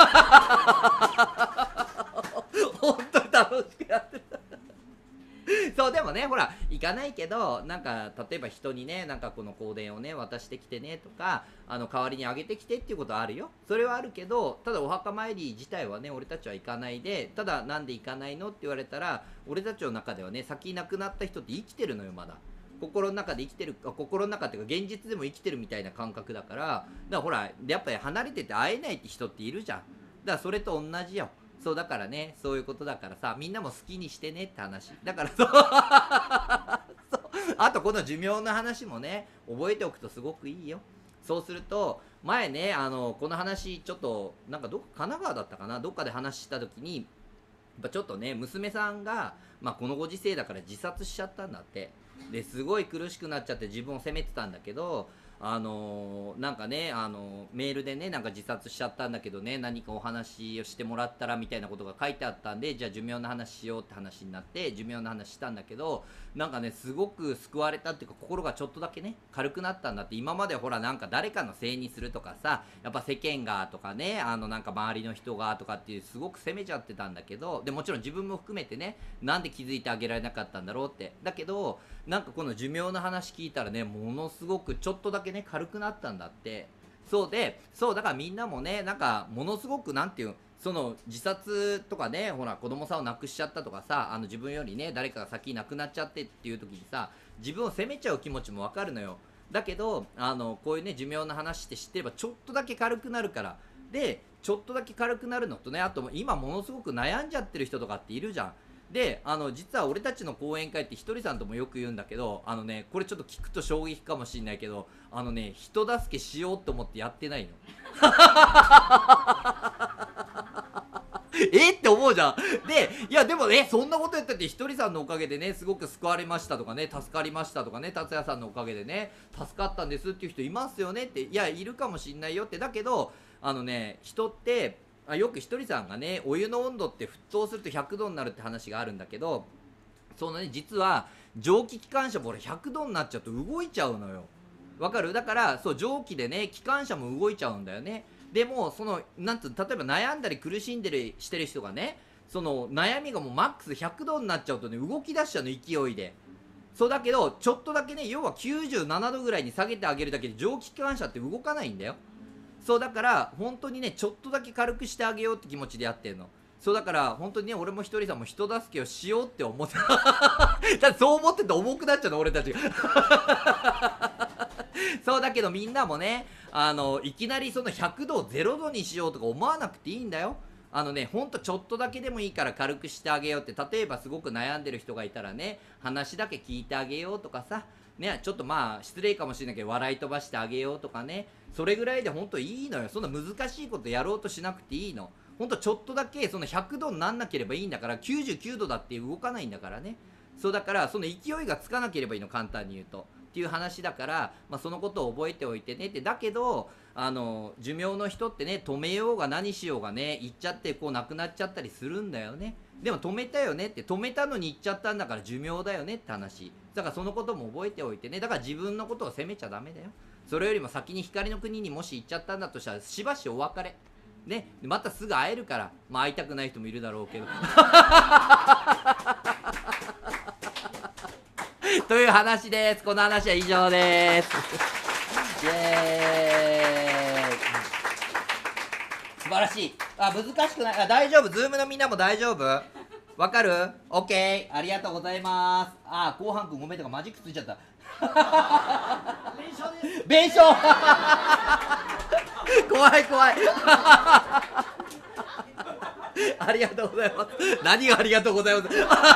本当に楽しくやってるそうでもねほら行かないけど、なんか例えば人にねなんかこの香典をね渡してきてねとか、あの代わりにあげてきてっていうことはあるよ。それはあるけど、ただお墓参り自体はね俺たちは行かないで、ただなんで行かないのって言われたら、俺たちの中ではね先亡くなった人って生きてるのよ、まだ心の中で生きてる、心の中っていうか現実でも生きてるみたいな感覚だから、だからほらやっぱり離れてて会えないって人っているじゃん。だからそれと同じよ。 そうだからね、そういうことだからさ、みんなも好きにしてねって話だから。そうそう、あとこの寿命の話もね覚えておくとすごくいいよ。そうすると前ね、あのこの話ちょっとなんかどっか神奈川だったかな、どっかで話した時にやっぱちょっとね、娘さんが、まあ、このご時世だから自殺しちゃったんだって。ですごい苦しくなっちゃって自分を責めてたんだけど、あのー、なんかね、あのー、メールでね、なんか自殺しちゃったんだけどね、何かお話をしてもらったらみたいなことが書いてあったんで、じゃあ寿命の話しようって話になって寿命の話したんだけど、なんかねすごく救われたっていうか、心がちょっとだけね軽くなったんだって。今までほらなんか誰かのせいにするとかさ、やっぱ世間がとかね、あのなんか周りの人がとかっていうすごく責めちゃってたんだけど、でもちろん自分も含めてね、なんで気づいてあげられなかったんだろうって。だけどなんかこの寿命の話聞いたらね、ものすごくちょっとだけね軽くなったんだって。そうで、そうだからみんなもね、なんかものすごくなんていう、その自殺とかね、ほら子供さんを亡くしちゃったとかさ、あの自分よりね誰かが先に亡くなっちゃってっていう時にさ、自分を責めちゃう気持ちもわかるのよ。だけどあのこういうね寿命の話って知ってればちょっとだけ軽くなるから。でちょっとだけ軽くなるのとね、あと今ものすごく悩んじゃってる人とかっているじゃん。であの実は俺たちの講演会ってひとりさんともよく言うんだけど、あのねこれちょっと聞くと衝撃かもしんないけど、あのね人助けしようと思ってやってないの。えって思うじゃん。でいやでもね、そんなこと言ったってひとりさんのおかげでねすごく救われましたとかね、助かりましたとかね、達也さんのおかげでね助かったんですっていう人いますよねって。いやいるかもしんないよって。だけどあのね、人ってあよくひとりさんがね、お湯の温度って沸騰するとひゃくどになるって話があるんだけど、そのね実は蒸気機関車も俺ひゃくどになっちゃうと動いちゃうのよ。わかる？だからそう蒸気でね機関車も動いちゃうんだよね。でもそのなんつう、例えば悩んだり苦しんでるしてる人がね、その悩みがもうマックスひゃくどになっちゃうとね動き出しちゃうの、勢いで。そうだけどちょっとだけね、要はきゅうじゅうななどぐらいに下げてあげるだけで蒸気機関車って動かないんだよ。そうだから本当にねちょっとだけ軽くしてあげようって気持ちでやってるの。そうだから本当にね、俺もひとりさんも人助けをしようって思ってだってそう思ってて重くなっちゃうの俺たちがそうだけどみんなもね、あのいきなりそのひゃくどをゼロどにしようとか思わなくていいんだよ。あのね、ほんとちょっとだけでもいいから軽くしてあげようって。例えばすごく悩んでる人がいたらね、話だけ聞いてあげようとかさね、ちょっとまあ失礼かもしれないけど笑い飛ばしてあげようとかね、それぐらいでほんといいのよ。そんな難しいことやろうとしなくていいの。ほんとちょっとだけそのひゃくどになんなければいいんだから、きゅうじゅうきゅうどだって動かないんだからね。そうだからその勢いがつかなければいいの、簡単に言うとっていう話だから、まあ、そのことを覚えておいてねって。だけどあの寿命の人ってね、止めようが何しようがね行っちゃってこう亡くなっちゃったりするんだよね。でも止めたよねって、止めたのに行っちゃったんだから寿命だよねって話だから、そのことも覚えておいてね。だから自分のことを責めちゃダメだよ。それよりも先に光の国にもし行っちゃったんだとしたらしばしお別れね、またすぐ会えるから。まあ会いたくない人もいるだろうけどという話です。この話は以上ですイエーイ。素晴らしい。あ、難しくない。あ、大丈夫。ズームのみんなも大丈夫？わかる？ OK。ありがとうございます。あ、後半くんごめんとかマジックついちゃった。弁償です。弁償怖い怖いありがとうございます。何がありがとうございます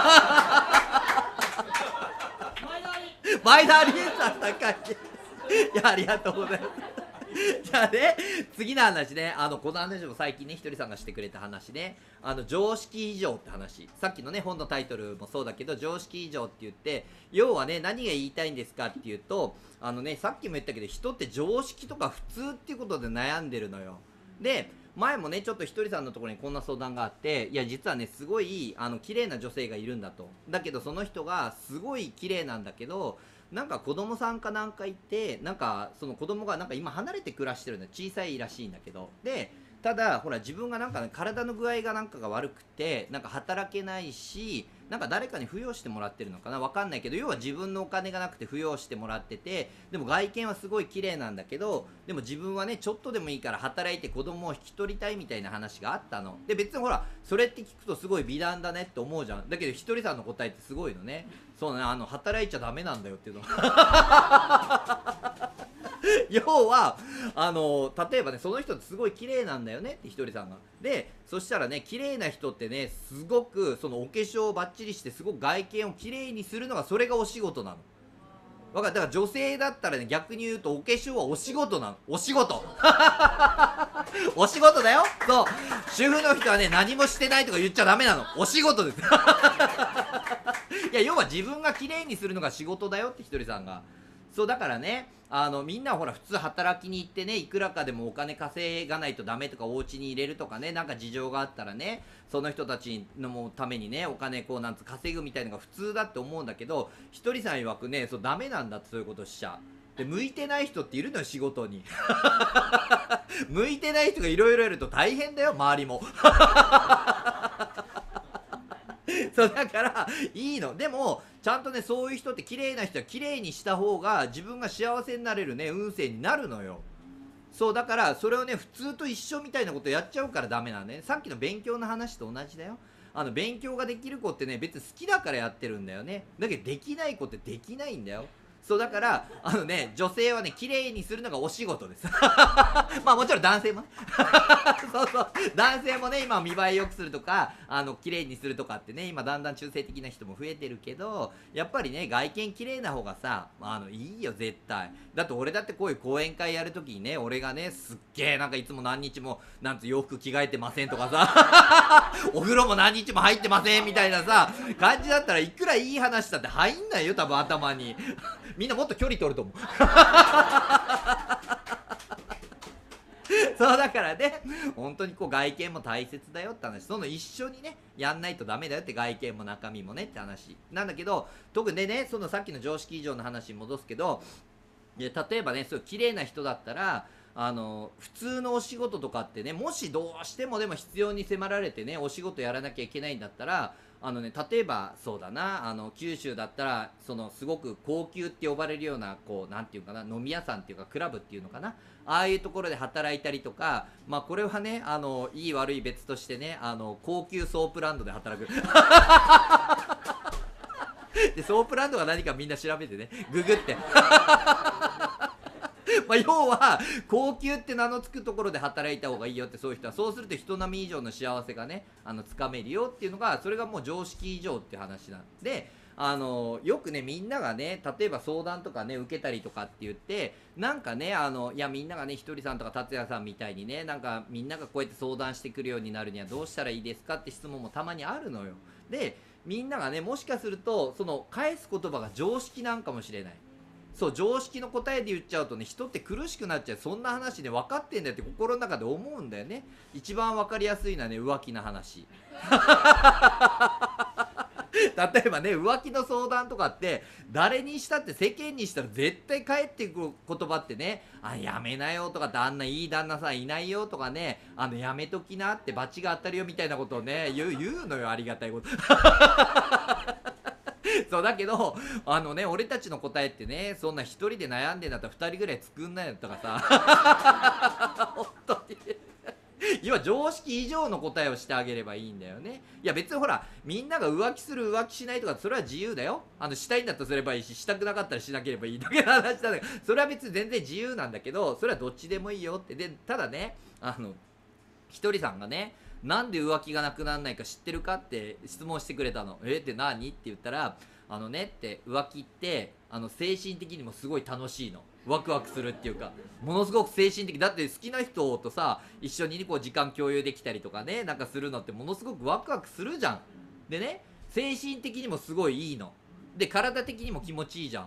前田ありえさん高い。いや、ありがとうございますじゃあね、次の話ね、あのこの話も最近ねひとりさんがしてくれた話ね、あの常識異常って話。さっきのね本のタイトルもそうだけど、常識異常って言って、要はね何が言いたいんですかっていうと、あのねさっきも言ったけど、人って常識とか普通っていうことで悩んでるのよ。で前もねちょっとひとりさんのところにこんな相談があって、いや実はねすごいあの綺麗な女性がいるんだと。だけどその人がすごい綺麗なんだけど、なんか子供さんかなんかいて、なんかその子供がなんか今離れて暮らしてるんだ、小さいらしいんだけど、でただほら自分がなんか、ね、体の具合がなんかが悪くてなんか働けないし、なんか誰かに扶養してもらってるのかな、わかんないけど、要は自分のお金がなくて扶養してもらってて、でも外見はすごい綺麗なんだけど、でも自分はねちょっとでもいいから働いて子供を引き取りたいみたいな話があったので、別にほらそれって聞くとすごい美談だねって思うじゃん。だけどひとりさんの答えってすごいのね。そうね、あの働いちゃダメなんだよっていうの要はあの例えばね、その人ってすごい綺麗なんだよねってひとりさんが。でそしたらね、綺麗な人ってね、すごくそのお化粧をバッチリしてすごく外見を綺麗にするのが、それがお仕事なの。わかる。だから女性だったらね、逆に言うとお化粧はお仕事なの。お仕事お仕事だよ。そう、主婦の人はね、何もしてないとか言っちゃダメなの。お仕事ですいや、要は自分が綺麗にするのが仕事だよってひとりさんが。そうだからね、あのみんなほら普通働きに行ってね、いくらかでもお金稼がないとダメとか、お家に入れるとかね、なんか事情があったらね、その人たちのためにね、お金こうなんつ稼ぐみたいのが普通だって思うんだけど、ひとりさん曰くね、そうダメなんだって、そういうことしちゃで、向いてない人っているのよ、仕事に向いてない人がいろいろいると大変だよ、周りもそうだからいいの。でもちゃんとね、そういう人って綺麗な人は綺麗にした方が自分が幸せになれるね、運勢になるのよ。そうだからそれをね、普通と一緒みたいなことやっちゃうからダメなのね。さっきの勉強の話と同じだよ。あの勉強ができる子ってね、別に好きだからやってるんだよね。だけどできない子ってできないんだよ。そうだからあのね、女性はね、綺麗にするのがお仕事ですまあもちろん男性もそうそう、男性もね、今見栄え良くするとか、あの綺麗にするとかってね、今だんだん中性的な人も増えてるけど、やっぱりね、外見綺麗な方がさ、あのいいよ絶対。だって俺だってこういう講演会やるときにね、俺がね、すっげえなんかいつも何日もなんつ洋服着替えてませんとかさお風呂も何日も入ってませんみたいなさ感じだったら、いくらいい話だって入んないよ多分、頭にみんなもっと距離取ると思うそうだからね、本当にこう外見も大切だよって話。その一緒にね、やんないとダメだよって、外見も中身もねって話なんだけど、特にね、そのさっきの常識以上の話に戻すけど、いや例えばね、そういう綺麗な人だったら、あの普通のお仕事とかってね、もしどうしてもでも必要に迫られてね、お仕事やらなきゃいけないんだったら、あのね、例えばそうだな、あの九州だったら、そのすごく高級って呼ばれるような、こうなんていうかな、飲み屋さんっていうかクラブっていうのかな、ああいうところで働いたりとか、まあこれはね、あのいい悪い別としてね、あの高級ソープランドで働くでソープランドが何かみんな調べてね、ググってまあ要は高級って名の付くところで働いた方がいいよって、そういう人は。そうすると人並み以上の幸せがね、あのつかめるよっていうのが、それがもう常識以上っていう話なんで、あのよくね、みんながね、例えば相談とかね受けたりとかって言って、なんかね、あのいやみんながね、ひとりさんとか達也さんみたいにね、なんかみんながこうやって相談してくるようになるにはどうしたらいいですかって質問もたまにあるのよ。でみんながね、もしかするとその返す言葉が常識なんかもしれない。そう、常識の答えで言っちゃうとね、人って苦しくなっちゃう。そんな話ね、分かってんだよって心の中で思うんだよね。一番分かりやすいのはね、浮気な話例えばね、浮気の相談とかって誰にしたって世間にしたら絶対返ってくる言葉ってね、あ、やめなよとかって、あんないい旦那さんいないよとかね、あのやめときなって罰が当たるよみたいなことをね、言う、言うのよ、ありがたいことそうだけど、あのね、俺たちの答えってね、そんな一人で悩んでんだったら二人ぐらい作んないよとかさ本当に要は常識以上の答えをしてあげればいいんだよね。いや別にほら、みんなが浮気する浮気しないとか、それは自由だよ。あのしたいんだったらすればいいし、したくなかったらしなければいいだけの話なんだけど、それは別に全然自由なんだけど、それはどっちでもいいよって。でただね、あのひとりさんがね、なんで浮気がなくならないか知ってるかって質問してくれたの。えって何って言ったら、あのねって、浮気ってあの精神的にもすごい楽しいの。ワクワクするっていうか、ものすごく精神的だって、好きな人とさ一緒にこう時間共有できたりとかね、なんかするのってものすごくワクワクするじゃん。でね、精神的にもすごいいいので、体的にも気持ちいいじゃん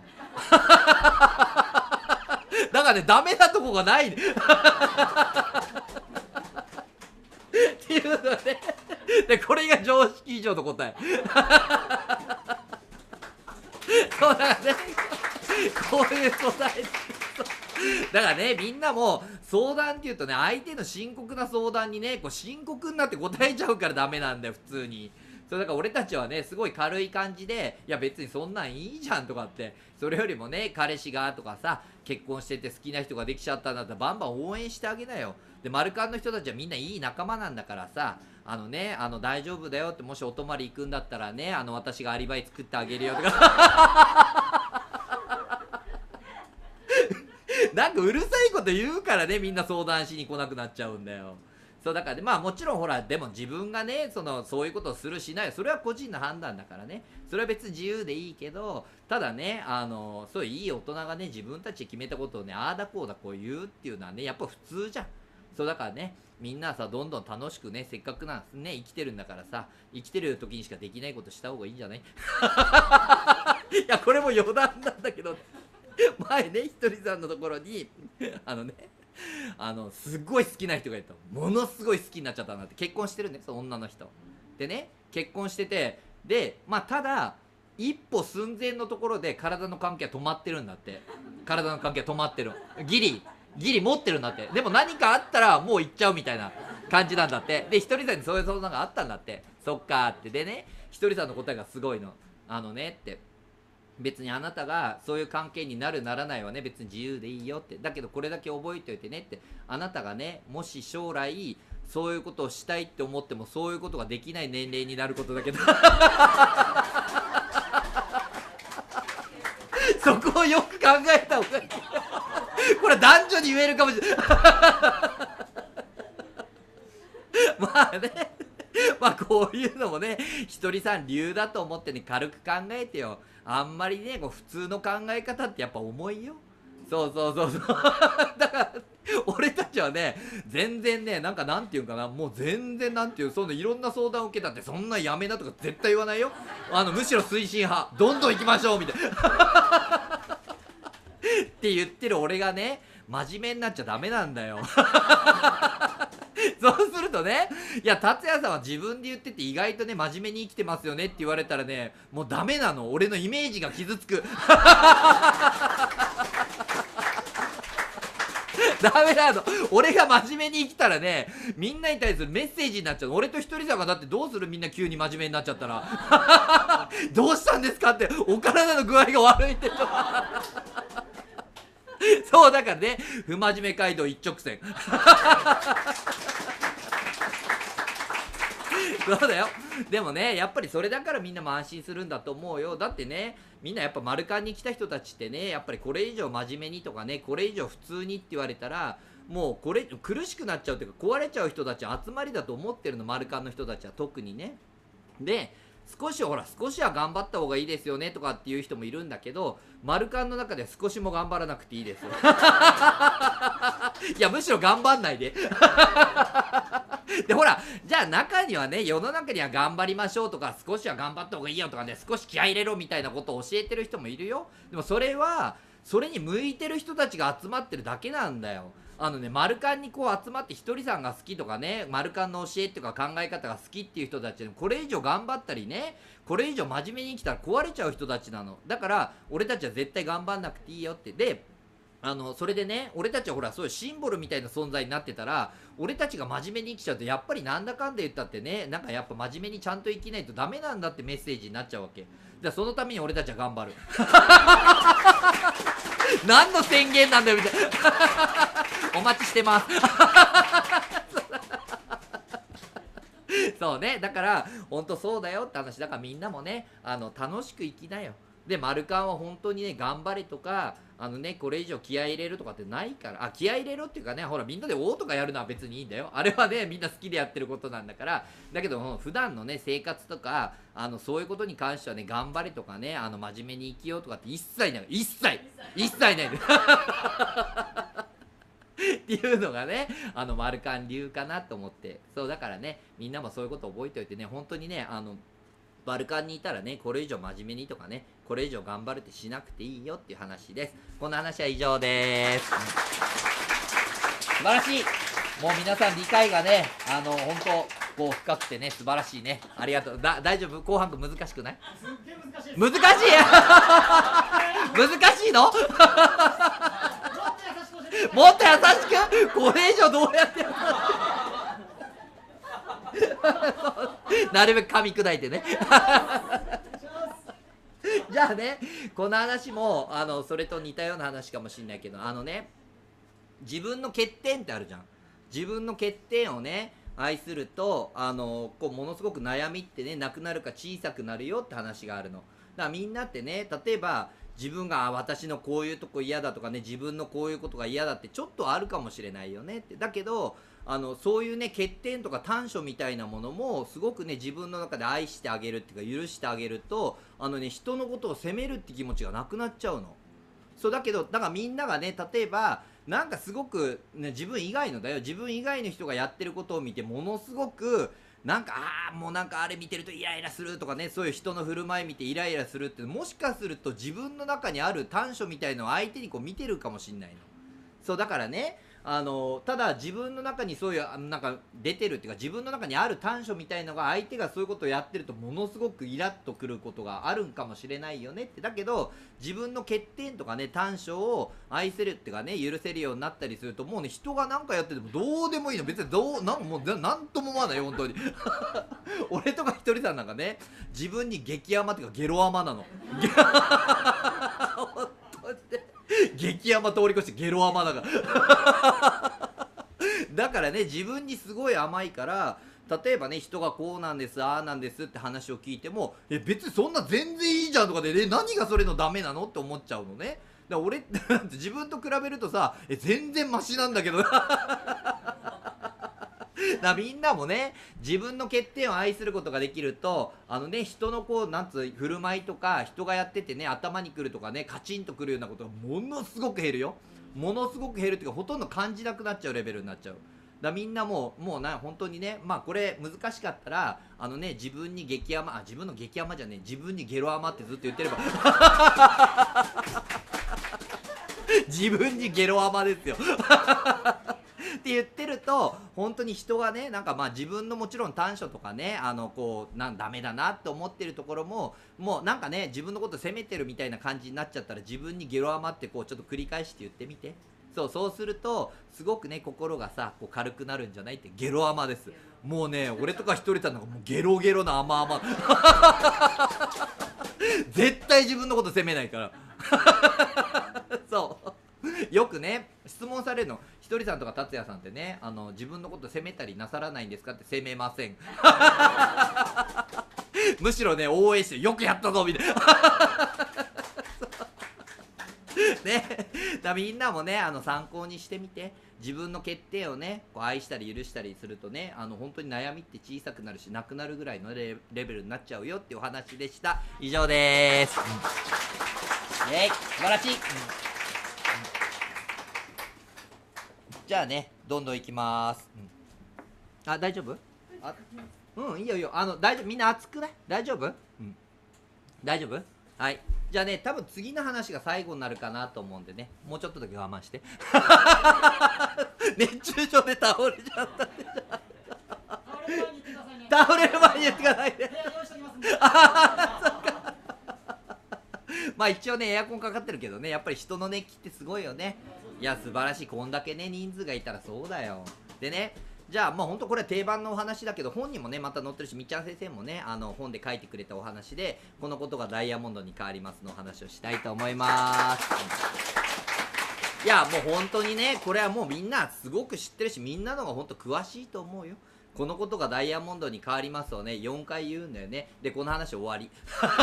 だからね、ダメなとこがないねっていうのねで、これが常識以上の答えそうだからね、こういう答えだからね、みんなも相談っていうとね、相手の深刻な相談にね、こう深刻になって答えちゃうからダメなんだよ、普通に。そうだから俺たちはね、すごい軽い感じで、いや別にそんなんいいじゃんとかって、それよりもね、彼氏がとかさ、結婚してて好きな人ができちゃったんだったらバンバン応援してあげなよ。で、マルカンの人たちはみんないい仲間なんだからさ、あのね、あの大丈夫だよって、もしお泊まり行くんだったらね、あの私がアリバイ作ってあげるよとかなんかうるさいこと言うからね、みんな相談しに来なくなっちゃうんだよ。そうだからね、まあもちろんほら、でも自分がね、そのそういうことをするしない、それは個人の判断だからね、それは別に自由でいいけど、ただね、あのそういういい大人がね、自分たちで決めたことをね、ああだこうだこう言うっていうのはね、やっぱ普通じゃん。そうだからね、みんなさ、どんどん楽しくね、せっかくなんね、生きてるんだからさ、生きてる時にしかできないことした方がいいんじゃない？いや、これも余談なんだけど、前ね、ひとりさんのところに、あのね、あのすごい好きな人がいた。ものすごい好きになっちゃったなって。結婚してるんです、女の人でね、結婚してて、でまあただ一歩寸前のところで体の関係は止まってるんだって。体の関係は止まってる、ギリギリ持ってるんだって。でも何かあったらもう行っちゃうみたいな感じなんだって。でひとりさんにそういう相談があったんだって。そっかーって。でね、ひとりさんの答えがすごいの。あのねって、別にあなたがそういう関係になるならないはね、別に自由でいいよって。だけどこれだけ覚えておいてねって、あなたがね、もし将来そういうことをしたいって思ってもそういうことができない年齢になることだけどそこをよく考えた方がいいこれ男女に言えるかもしれないまあね、まあこういうのもね、ひとりさん流だと思ってね、軽く考えてよ。あんまりね、こう普通の考え方ってやっぱ重いよ。そうそうそうそうだから俺たちはね、全然ね、なんかなんていうかな、もう全然なんていう、そのいろんな相談を受けたって、そんなやめなとか絶対言わないよ。あのむしろ推進派、どんどん行きましょうみたいなって言ってる俺がね、真面目になっちゃダメなんだよそうするとね、いや達也さんは自分で言ってて意外とね真面目に生きてますよねって言われたらね、もうダメなの。俺のイメージが傷つくダメなの。俺が真面目に生きたらね、みんなに対するメッセージになっちゃうの。俺とひとりさんがだってどうする、みんな急に真面目になっちゃったらどうしたんですかって、お体の具合が悪いってそうだからね、不真面目街道一直線そうだよ。でもね、やっぱりそれだからみんなも安心するんだと思うよ。だってね、みんなやっぱ丸カンに来た人たちってね、やっぱりこれ以上真面目にとかね、これ以上普通にって言われたら、もうこれ苦しくなっちゃうっていうか、壊れちゃう人たち集まりだと思ってるの、丸カンの人たちは特にね。で少しほら、少しは頑張った方がいいですよねとかっていう人もいるんだけど、丸カンの中では少しも頑張らなくていいですよいやむしろ頑張んないででほら、じゃあ中にはね、世の中には頑張りましょうとか、少しは頑張った方がいいよとかね、少し気合い入れろみたいなことを教えてる人もいるよ。でもそれはそれに向いてる人たちが集まってるだけなんだよ。あのね、丸カンにこう集まってひとりさんが好きとかね、丸カンの教えっていうか考え方が好きっていう人たちで、これ以上頑張ったりね、これ以上真面目に生きたら壊れちゃう人たちなの。だから俺たちは絶対頑張んなくていいよって。であのそれでね、俺たちはほらそういうシンボルみたいな存在になってたら、俺たちが真面目に生きちゃうと、やっぱりなんだかんだ言ったってね、なんかやっぱ真面目にちゃんと生きないとダメなんだってメッセージになっちゃうわけ。じゃあそのために俺たちは頑張る何の宣言なんだよみたいなお待ちしてますそうね、だから本当そうだよって話だから、みんなもね、あの楽しく生きなよ。で丸カンは本当にね、頑張れとか、あのね、これ以上気合い入れるとかってないから。あ、気合い入れろっていうかね、ほらみんなで「おー」とかやるのは別にいいんだよ。あれはね、みんな好きでやってることなんだから。だけど普段のね生活とか、あのそういうことに関してはね、頑張れとかね、あの真面目に生きようとかって一切ない、一切一切ないっていうのがね、あの丸カン流かなと思って。そうだからね、みんなもそういうこと覚えておいてね、本当にね、あのバルカンにいたらね、これ以上真面目にとかね、これ以上頑張るってしなくていいよっていう話です。この話は以上です。素晴らしい。もう皆さん理解がね、あの本当こう深くてね、素晴らしいね。ありがとう。だ大丈夫？後半難しくない？難しい難しい難しいのもっと優しくこれ以上どうやって優しくなるべく噛み砕いてねじゃあね、この話もあのそれと似たような話かもしれないけど、あのね、自分の欠点ってあるじゃん。自分の欠点をね愛すると、あのこうものすごく悩みってねなくなるか小さくなるよって話があるの。だからみんなってね、例えば自分があ私のこういうとこ嫌だとかね、自分のこういうことが嫌だってちょっとあるかもしれないよねって。だけどあのそういうね欠点とか短所みたいなものもすごくね自分の中で愛してあげるっていうか許してあげると、あのね人のことを責めるって気持ちがなくなっちゃうの。そうだけどだからみんながね、例えばなんかすごく、ね、自分以外のだよ、自分以外の人がやってることを見てものすごくなんかああもうなんかあれ見てるとイライラするとかね、そういう人の振る舞い見てイライラするって、もしかすると自分の中にある短所みたいのを相手にこう見てるかもしんないの。そうだからね、あのただ自分の中にそういうなんか出てるっていうか、自分の中にある短所みたいのが相手がそういうことをやってるとものすごくイラッとくることがあるんかもしれないよねって。だけど自分の欠点とかね短所を愛せるっていうかね許せるようになったりすると、もうね人が何かやっててもどうでもいいの。別にどうなんもうなんとも思わないよ本当に俺とかひとりさんなんかね自分に激甘っていうかゲロ甘なの本当にね激甘通り越してゲロ甘だからだからね自分にすごい甘いから、例えばね人がこうなんですああなんですって話を聞いても、え別にそんな全然いいじゃんとかで、ね、何がそれのダメなのって思っちゃうのね。だから俺って自分と比べるとさ、え全然マシなんだけどだみんなもね自分の欠点を愛することができると、あのね人のこうなんつう振る舞いとか人がやっててね頭にくるとかねカチンとくるようなことがものすごく減るよ。ものすごく減るっていうかほとんど感じなくなっちゃうレベルになっちゃう。だみんなもうもうな本当にね、まあこれ難しかったらあのね自分に激甘、あ自分の激甘じゃねえ自分にゲロ甘ってずっと言ってれば自分にゲロ甘ですよって言ってると本当に人がねなんかまあ自分のもちろん短所とかねあのこうなんダメだなって思ってるところももうなんかね自分のこと責めてるみたいな感じになっちゃったら、自分にゲロ甘ってこうちょっと繰り返して言ってみて。そうそうするとすごくね心がさこう軽くなるんじゃないって。ゲロ甘です。もうね俺とかひとりさんなんかもうゲロゲロな甘々絶対自分のこと責めないからそうよくね質問されるの。ひとりさんとか達也さんってねあの自分のこと責めたりなさらないんですかって。責めませんむしろね応援してよくやったぞみたいなね、だみんなもねあの参考にしてみて、自分の欠点をねこう愛したり許したりするとねあの本当に悩みって小さくなるしなくなるぐらいの レ, レベルになっちゃうよっていうお話でした。以上でーす、うん、えい素晴らしい、うん、じゃあねどんどんいきまーす、うん、あ大丈夫？あうんいいよいいよ、あの大丈夫、みんな熱くない？大丈夫？うん、大丈夫？はい、じゃあね多分次の話が最後になるかなと思うんでね、もうちょっとだけ我慢して熱中症で倒れちゃったんで倒れる前に言ってくださいねまあ一応ねエアコンかかってるけどね、やっぱり人の熱気ってすごいよね。いや素晴らしい、こんだけね人数がいたらそうだよ。でねじゃあまあ本当これは定番のお話だけど、本にもねまた載ってるし、みっちゃん先生もねあの本で書いてくれたお話で、このことがダイヤモンドに変わりますのお話をしたいと思います。いやもう本当にねこれはもうみんなすごく知ってるし、みんなのが本当詳しいと思うよ。このことがダイヤモンドに変わりますをねよんかい言うんだよね。でこの話終わり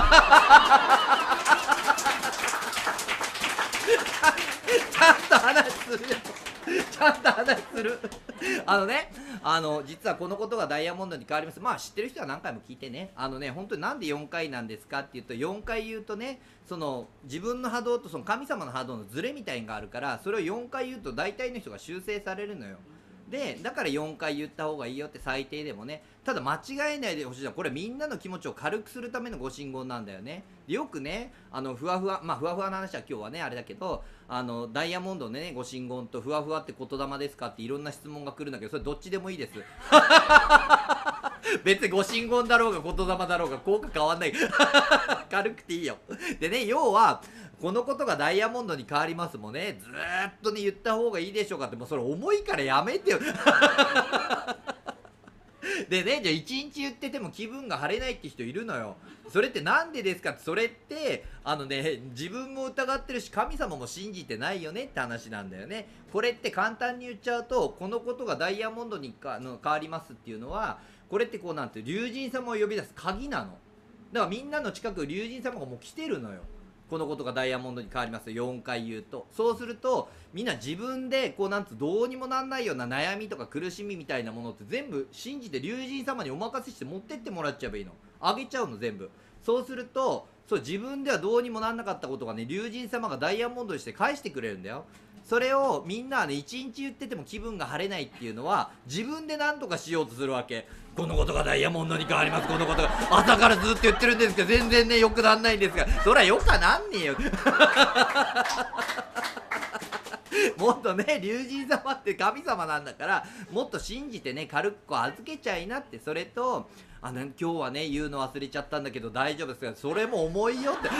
ちゃんと話するよちゃんと話するあのねあの実はこのことがダイヤモンドに変わります。まあ知ってる人は何回も聞いてね、あのね本当になんでよんかいなんですかっていうと、よんかい言うとねその自分の波動とその神様の波動のズレみたいのがあるから、それをよんかい言うと大体の人が修正されるのよ。でだからよんかい言った方がいいよって、最低でもね。ただ間違えないでほしいのは、これみんなの気持ちを軽くするためのご神言なんだよね。でよくねあのふわふわまあふわふわの話は今日はねあれだけど、あのダイヤモンドのねご神言とふわふわって言霊ですかっていろんな質問が来るんだけど、それどっちでもいいです別にご神言だろうが言霊だろうが効果変わんない軽くていいよ。でね要はこのことがダイヤモンドに変わりますもんね、ずーっとね言った方がいいでしょうかって、もうそれ重いからやめてよでねじゃあいちにち言ってても気分が晴れないって人いるのよ。それってなんでですかって、それってあのね自分も疑ってるし神様も信じてないよねって話なんだよね。これって簡単に言っちゃうと、このことがダイヤモンドにかの変わりますっていうのは、これってこうなんて竜神様を呼び出す鍵なの。だからみんなの近く竜神様がもう来てるのよ。 このことがダイヤモンドに変わりますよんかい言うと、そうするとみんな自分でこうなんつうどうにもなんないような悩みとか苦しみみたいなものって全部信じて龍神様にお任せして持ってってもらっちゃえばいいの。あげちゃうの全部。そうするとそう自分ではどうにもなんなかったことがね、龍神様がダイヤモンドにして返してくれるんだよ。それをみんなはね一日言ってても気分が晴れないっていうのは自分で何とかしようとするわけ。このことがダイヤモンドに変わります、このことが朝からずっと言ってるんですけど全然ねよくなんないんですが、そりゃよくはなんねえよもっとね龍神様って神様なんだからもっと信じてね軽くこう預けちゃいなって。それとあの今日はね言うの忘れちゃったんだけど大丈夫ですか、それも重いよって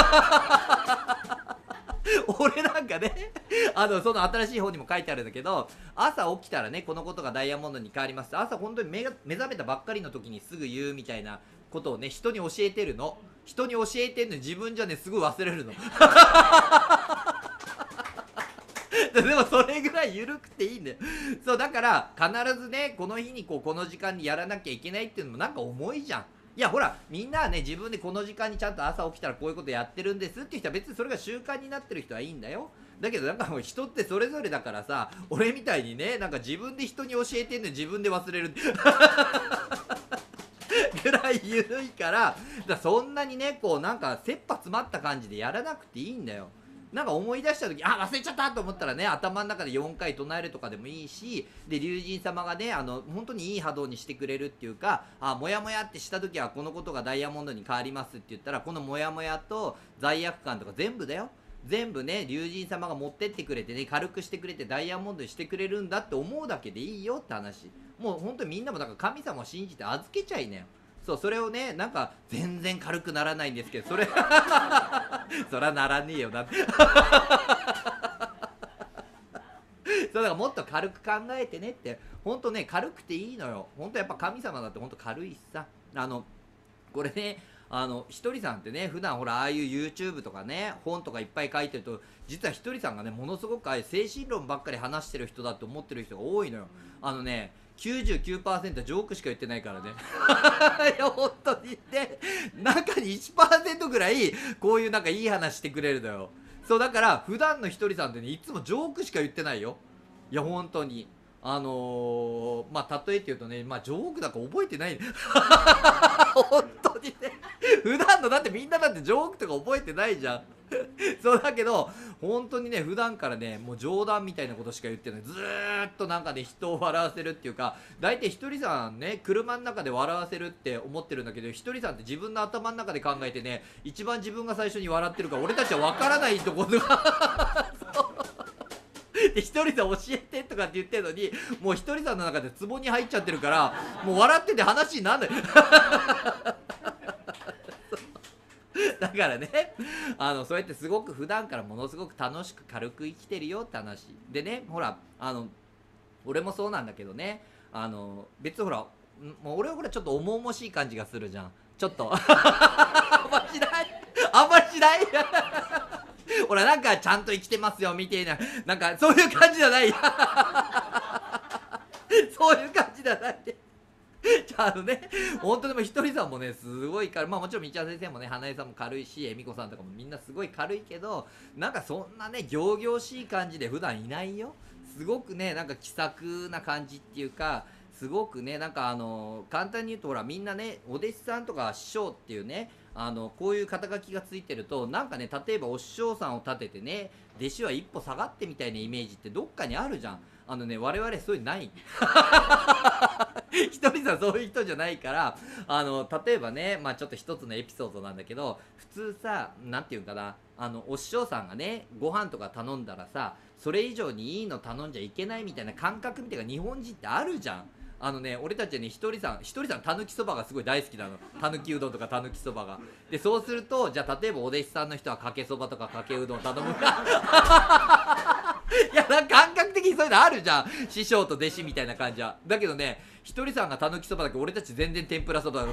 俺なんかねあのその新しい本にも書いてあるんだけど、朝起きたらねこのことがダイヤモンドに変わります、朝本当に目が目覚めたばっかりの時にすぐ言うみたいなことをね人に教えてるの。人に教えてんのに自分じゃねすぐ忘れるのでもそれぐらい緩くていいんだよ。そうだから必ずねこの日にこうこの時間にやらなきゃいけないっていうのもなんか重いじゃん。いやほらみんなはね自分でこの時間にちゃんと朝起きたらこういうことやってるんですっていう人は別にそれが習慣になってる人はいいんだよ。だけどなんかもう人ってそれぞれだからさ、俺みたいにねなんか自分で人に教えてんのに自分で忘れるぐらい緩いから、だからそんなにねこうなんか切羽詰まった感じでやらなくていいんだよ。なんか思い出した時あ忘れちゃったと思ったらね頭の中でよんかい唱えるとかでもいいし、で龍神様がねあの本当にいい波動にしてくれるっていうか、あモヤモヤってした時はこのことがダイヤモンドに変わりますって言ったらこのモヤモヤと罪悪感とか全部だよ、全部ね龍神様が持ってってくれてね軽くしてくれてダイヤモンドにしてくれるんだって思うだけでいいよって話。もう本当にみんなもなんか神様を信じて預けちゃいなよ。そうそれをねなんか全然軽くならないんですけどそれそらならねえよなってそうだからもっと軽く考えてねって。ほんとね軽くていいのよ。ほんとやっぱ神様だってほんと軽いしさ、あのこれねあのひとりさんってね普段ほらああいう YouTube とかね本とかいっぱい書いてると実はひとりさんがねものすごくああいう精神論ばっかり話してる人だって思ってる人が多いのよ。あのねきゅうじゅうきゅうパーセント ジョークしか言ってないからねいや本当にね中に いちパーセント ぐらいこういうなんかいい話してくれるのよ。そうだから普段のひとりさんってねいつもジョークしか言ってないよ。いや本当にあのー、まあ例えって言うとねまあジョークだから覚えてない本当にね普段のだってみんなだってジョークとか覚えてないじゃんそうだけど本当にね普段からねもう冗談みたいなことしか言ってない。ずーっとなんかね人を笑わせるっていうか、大体ひとりさんね車の中で笑わせるって思ってるんだけどひとりさんって自分の頭の中で考えてね一番自分が最初に笑ってるから俺たちは分からないところがでひとりさん教えてとかって言ってるのにもうひとりさんの中でツボに入っちゃってるからもう笑ってて話になんないだからねあのそうやってすごく普段からものすごく楽しく軽く生きてるよって話でね、ほらあの俺もそうなんだけどね、あの別にほらもう俺はほらちょっと重々しい感じがするじゃんちょっとあんましないあんましないほらなんかちゃんと生きてますよみたいななんかそういう感じじゃないそういう感じじゃないじゃああのね本当でもひとりさんもねすごい軽い、まあもちろん道枝先生もね花江さんも軽いし恵美子さんとかもみんなすごい軽いけどなんかそんなね仰々しい感じで普段いないよ。すごくねなんか気さくな感じっていうかすごくねなんかあの簡単に言うとほらみんなねお弟子さんとか師匠っていうねあのこういう肩書きがついてるとなんかね例えばお師匠さんを立ててね弟子は一歩下がってみたいなイメージってどっかにあるじゃん。あのね我々そういうのないひとりさんそういう人じゃないからあの例えばねまあちょっと一つのエピソードなんだけど普通さなんていうかなあのお師匠さんがねご飯とか頼んだらさそれ以上にいいの頼んじゃいけないみたいな感覚みたいな日本人ってあるじゃん。あのね俺たちはねひとりさんひとりさんたぬきそばがすごい大好きなの。たぬきうどんとかたぬきそばがでそうするとじゃあ例えばお弟子さんの人はかけそばとかかけうどん頼むかいやなんか感覚的にそういうのあるじゃん師匠と弟子みたいな感じは。だけどねひとりさんがたぬきそばだけど俺たち全然天ぷらそばだ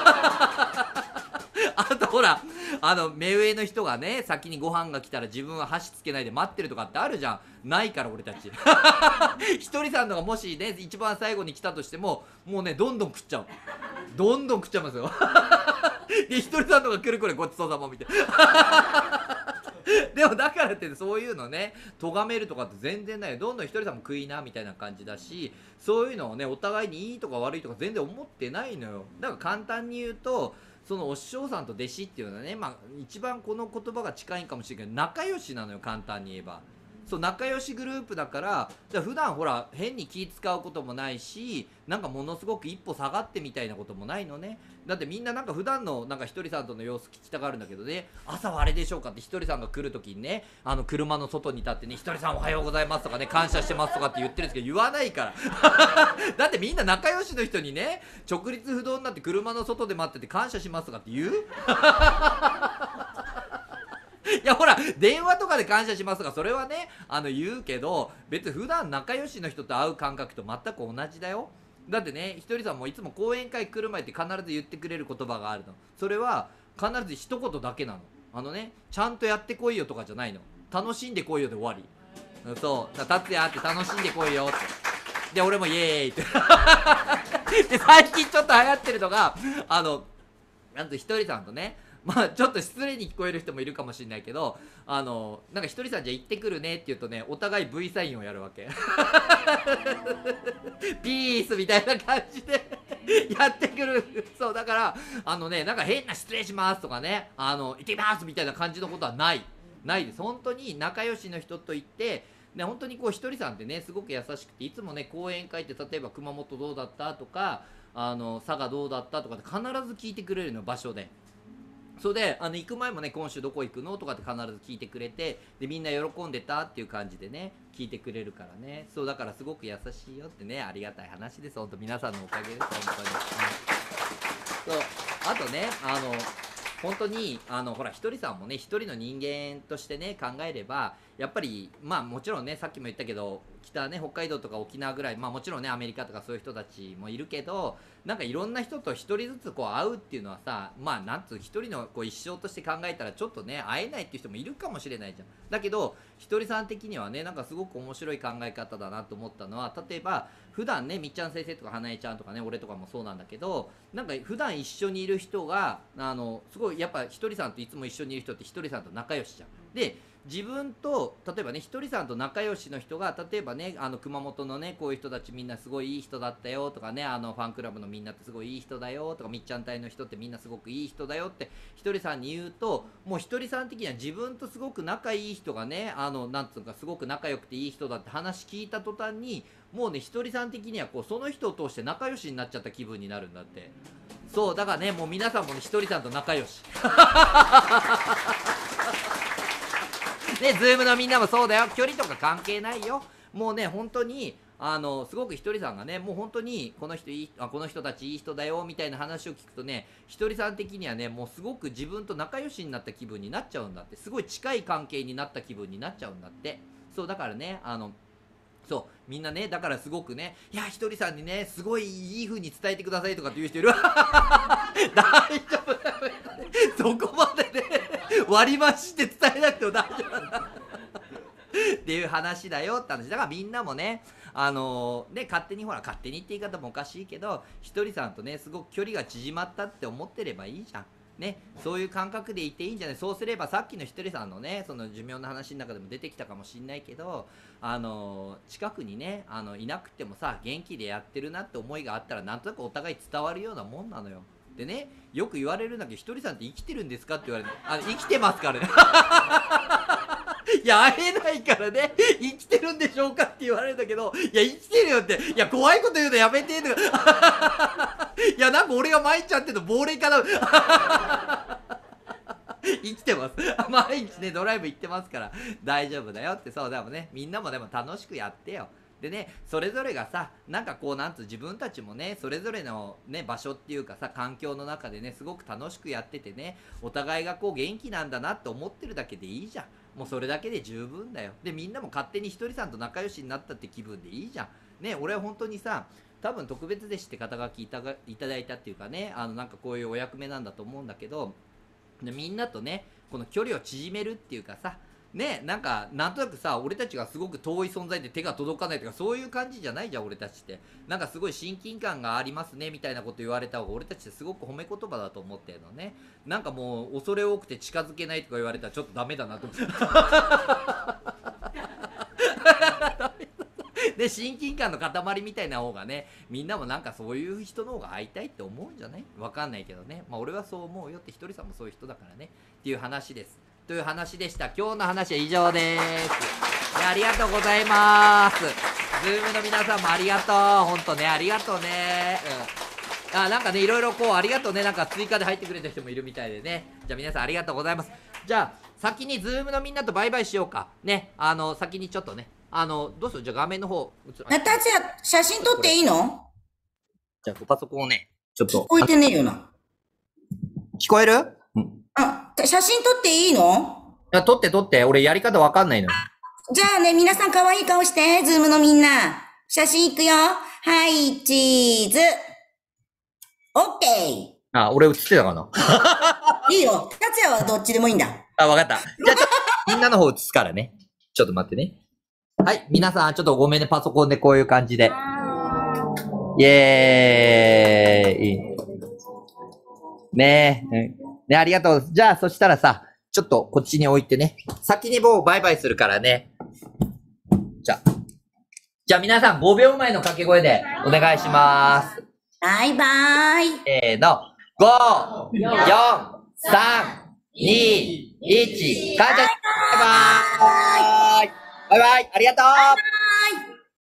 あとほらあの目上の人がね先にご飯が来たら自分は箸つけないで待ってるとかってあるじゃん。ないから俺たちひとりさんのがもしね一番最後に来たとしてももうねどんどん食っちゃうどんどん食っちゃいますよでひとりさんとか来るこれごちそうさまみたいなでもだからってそういうのね咎めるとかって全然ないよ。どんどんひとりさんも食いなみたいな感じだし、そういうのをねお互いにいいとか悪いとか全然思ってないのよ。だから簡単に言うと、そのお師匠さんと弟子っていうのはね、まあ一番この言葉が近いかもしれないけど仲良しなのよ、簡単に言えば。そう仲良しグループだから、だから普段ほら変に気使うこともないし、なんかものすごく一歩下がってみたいなこともないのね。だってみんななんか普段のなんかひとりさんとの様子聞きたがるんだけどね、朝はあれでしょうかってひとりさんが来るときにね、あの車の外に立ってね、ひとりさんおはようございますとかね、感謝してますとかって言ってるんですけど、言わないからだってみんな仲良しの人にね、直立不動になって車の外で待ってて感謝しますとかって言ういやほら電話とかで感謝しますとかそれはねあの言うけど、別に普段仲良しの人と会う感覚と全く同じだよ。だってねひとりさんもいつも講演会来る前って必ず言ってくれる言葉があるの。それは必ず一言だけなの。あのねちゃんとやってこいよとかじゃないの。楽しんでこいよで終わり。そう達也って楽しんでこいよってで俺もイエーイってで最近ちょっと流行ってるのがあのなんとひとりさんとね、まあちょっと失礼に聞こえる人もいるかもしれないけど、あのなんかひとりさんじゃあ行ってくるねって言うとね、お互い V サインをやるわけピースみたいな感じでやってくる。そうだからあのねなんか変な失礼しますとかね、あの行ってきますみたいな感じのことはないないです。本当に仲良しの人と言ってね、本当にこうひとりさんってねすごく優しくて、いつもね講演会って例えば熊本どうだったとかあの佐賀どうだったとかって必ず聞いてくれるの場所で。それであの行く前もね今週どこ行くのとかって必ず聞いてくれて、でみんな喜んでたっていう感じでね聞いてくれるからね。そうだからすごく優しいよってね、ありがたい話です。本当皆さんのおかげです本当に、そうあとねあの本当にあのほらひとりさんもね一人の人間としてね考えればやっぱりまあもちろんねさっきも言ったけど北ね北海道とか沖縄ぐらい、まあもちろんねアメリカとかそういう人たちもいるけど、なんかいろんな人と一人ずつこう会うっていうのはさ、まあなんつう一人のこう一生として考えたらちょっとね会えないっていう人もいるかもしれないじゃん。だけどひとりさん的にはねなんかすごく面白い考え方だなと思ったのは、例えば普段ねみっちゃん先生とか花江ちゃんとかね俺とかもそうなんだけど、なんか普段一緒にいる人があのすごいやっぱひとりさんといつも一緒にいる人ってひとりさんと仲良しじゃん。で自分と例えばねひとりさんと仲良しの人が例えばねあの熊本のねこういう人たちみんなすごいいい人だったよとかね、あのファンクラブのみんなってすごいいい人だよとか、みっちゃん隊の人ってみんなすごくいい人だよってひとりさんに言うと、もうひとりさん的には自分とすごく仲いい人がねあのなんつうかすごく仲良くていい人だって話聞いた途端にもうねひとりさん的にはこうその人を通して仲良しになっちゃった気分になるんだって。そうだからねもう皆さんもねひとりさんと仲良しね、ズームのみんなもそうだよ。距離とか関係ないよ。もうね、本当に、あの、すごくひとりさんがね、もう本当に、この人いい、あ、この人たちいい人だよ、みたいな話を聞くとね、ひとりさん的にはね、もうすごく自分と仲良しになった気分になっちゃうんだって。すごい近い関係になった気分になっちゃうんだって。そう、だからね、あの、そうみんなねだからすごくね、いやひとりさんにねすごいいい風に伝えてくださいとかって言う人いる大丈夫だよそこまでね割り増して伝えなくても大丈夫だっていう話だよって話だから、みんなもねあのー、ね勝手にほら勝手にって言い方もおかしいけどひとりさんとねすごく距離が縮まったって思ってればいいじゃんね、そういう感覚でいていいんじゃない。そうすればさっきのひとりさんのねその寿命の話の中でも出てきたかもしんないけど、あのー、近くにねあのいなくてもさ元気でやってるなって思いがあったらなんとなくお互い伝わるようなもんなのよ。でねよく言われるんだけどひとりさんって生きてるんですかって言われる。あ生きてますからねいや会えないからね生きてるんでしょうかって言われるんだけど、いや生きてるよって、いや怖いこと言うのやめてとかいやなんか俺が参っちゃってるの亡霊かな生きてます毎日ねドライブ行ってますから大丈夫だよって。そうでもねみんなもでも楽しくやってよ。でねそれぞれがさなんかこうなんつう自分たちもねそれぞれのね場所っていうかさ環境の中でねすごく楽しくやっててねお互いがこう元気なんだなって思ってるだけでいいじゃん。もうそれだけで十分だよ。でみんなも勝手にひとりさんと仲良しになったって気分でいいじゃんね。俺は本当にさ多分特別弟子って肩書きいたがいただいたっていうかね、あのなんかこういうお役目なんだと思うんだけど、でみんなとねこの距離を縮めるっていうかさね、なんかなんとなくさ、俺たちがすごく遠い存在で手が届かないとかそういう感じじゃないじゃん、俺たちって。なんかすごい親近感がありますねみたいなこと言われた方が俺たちってすごく褒め言葉だと思ってるのね。なんかもう恐れ多くて近づけないとか言われたらちょっとダメだなと思ってで、親近感の塊みたいな方がね、みんなもなんかそういう人の方が会いたいって思うんじゃない？わかんないけどね。まあ俺はそう思うよって、ひとりさんもそういう人だからねっていう話です。という話でした。今日の話は以上です。ありがとうございます。ズームの皆さんもありがとう。ほんとね、ありがとうね。うん。あ、なんかね、いろいろこう、ありがとうね。なんか追加で入ってくれた人もいるみたいでね。じゃあ皆さんありがとうございます。じゃあ、先にズームのみんなとバイバイしようか。ね。あの、先にちょっとね。あの、どうする？じゃあ画面の方、映る。 あ、達也、写真撮っていいの？ じゃあ、パソコンをね、ちょっと。 聞こえてねえよな。 聞こえる？うん。 あ、写真撮っていいの？ いや、撮って撮って。俺やり方わかんないのよ。 じゃあね、皆さん可愛い顔して、ズームのみんな。写真いくよ。はい、チーズ。オッケー。 あ、俺映ってたかな？ いいよ。達也はどっちでもいいんだ。 あ、わかった。じゃあ、ちょっと、みんなの方映すからね。ちょっと待ってね。はい。皆さん、ちょっとごめんね。パソコンでこういう感じで。イェーイ。ねえ。ね、ありがとう。じゃあ、そしたらさ、ちょっとこっちに置いてね。先にもうバイバイするからね。じゃあ。じゃあ皆さんごびょうまえの掛け声でお願いします。 バイバイ。 せーの。ご、よん、さん、に、いち、感謝。バイバイ。バイバイ。ありがとう。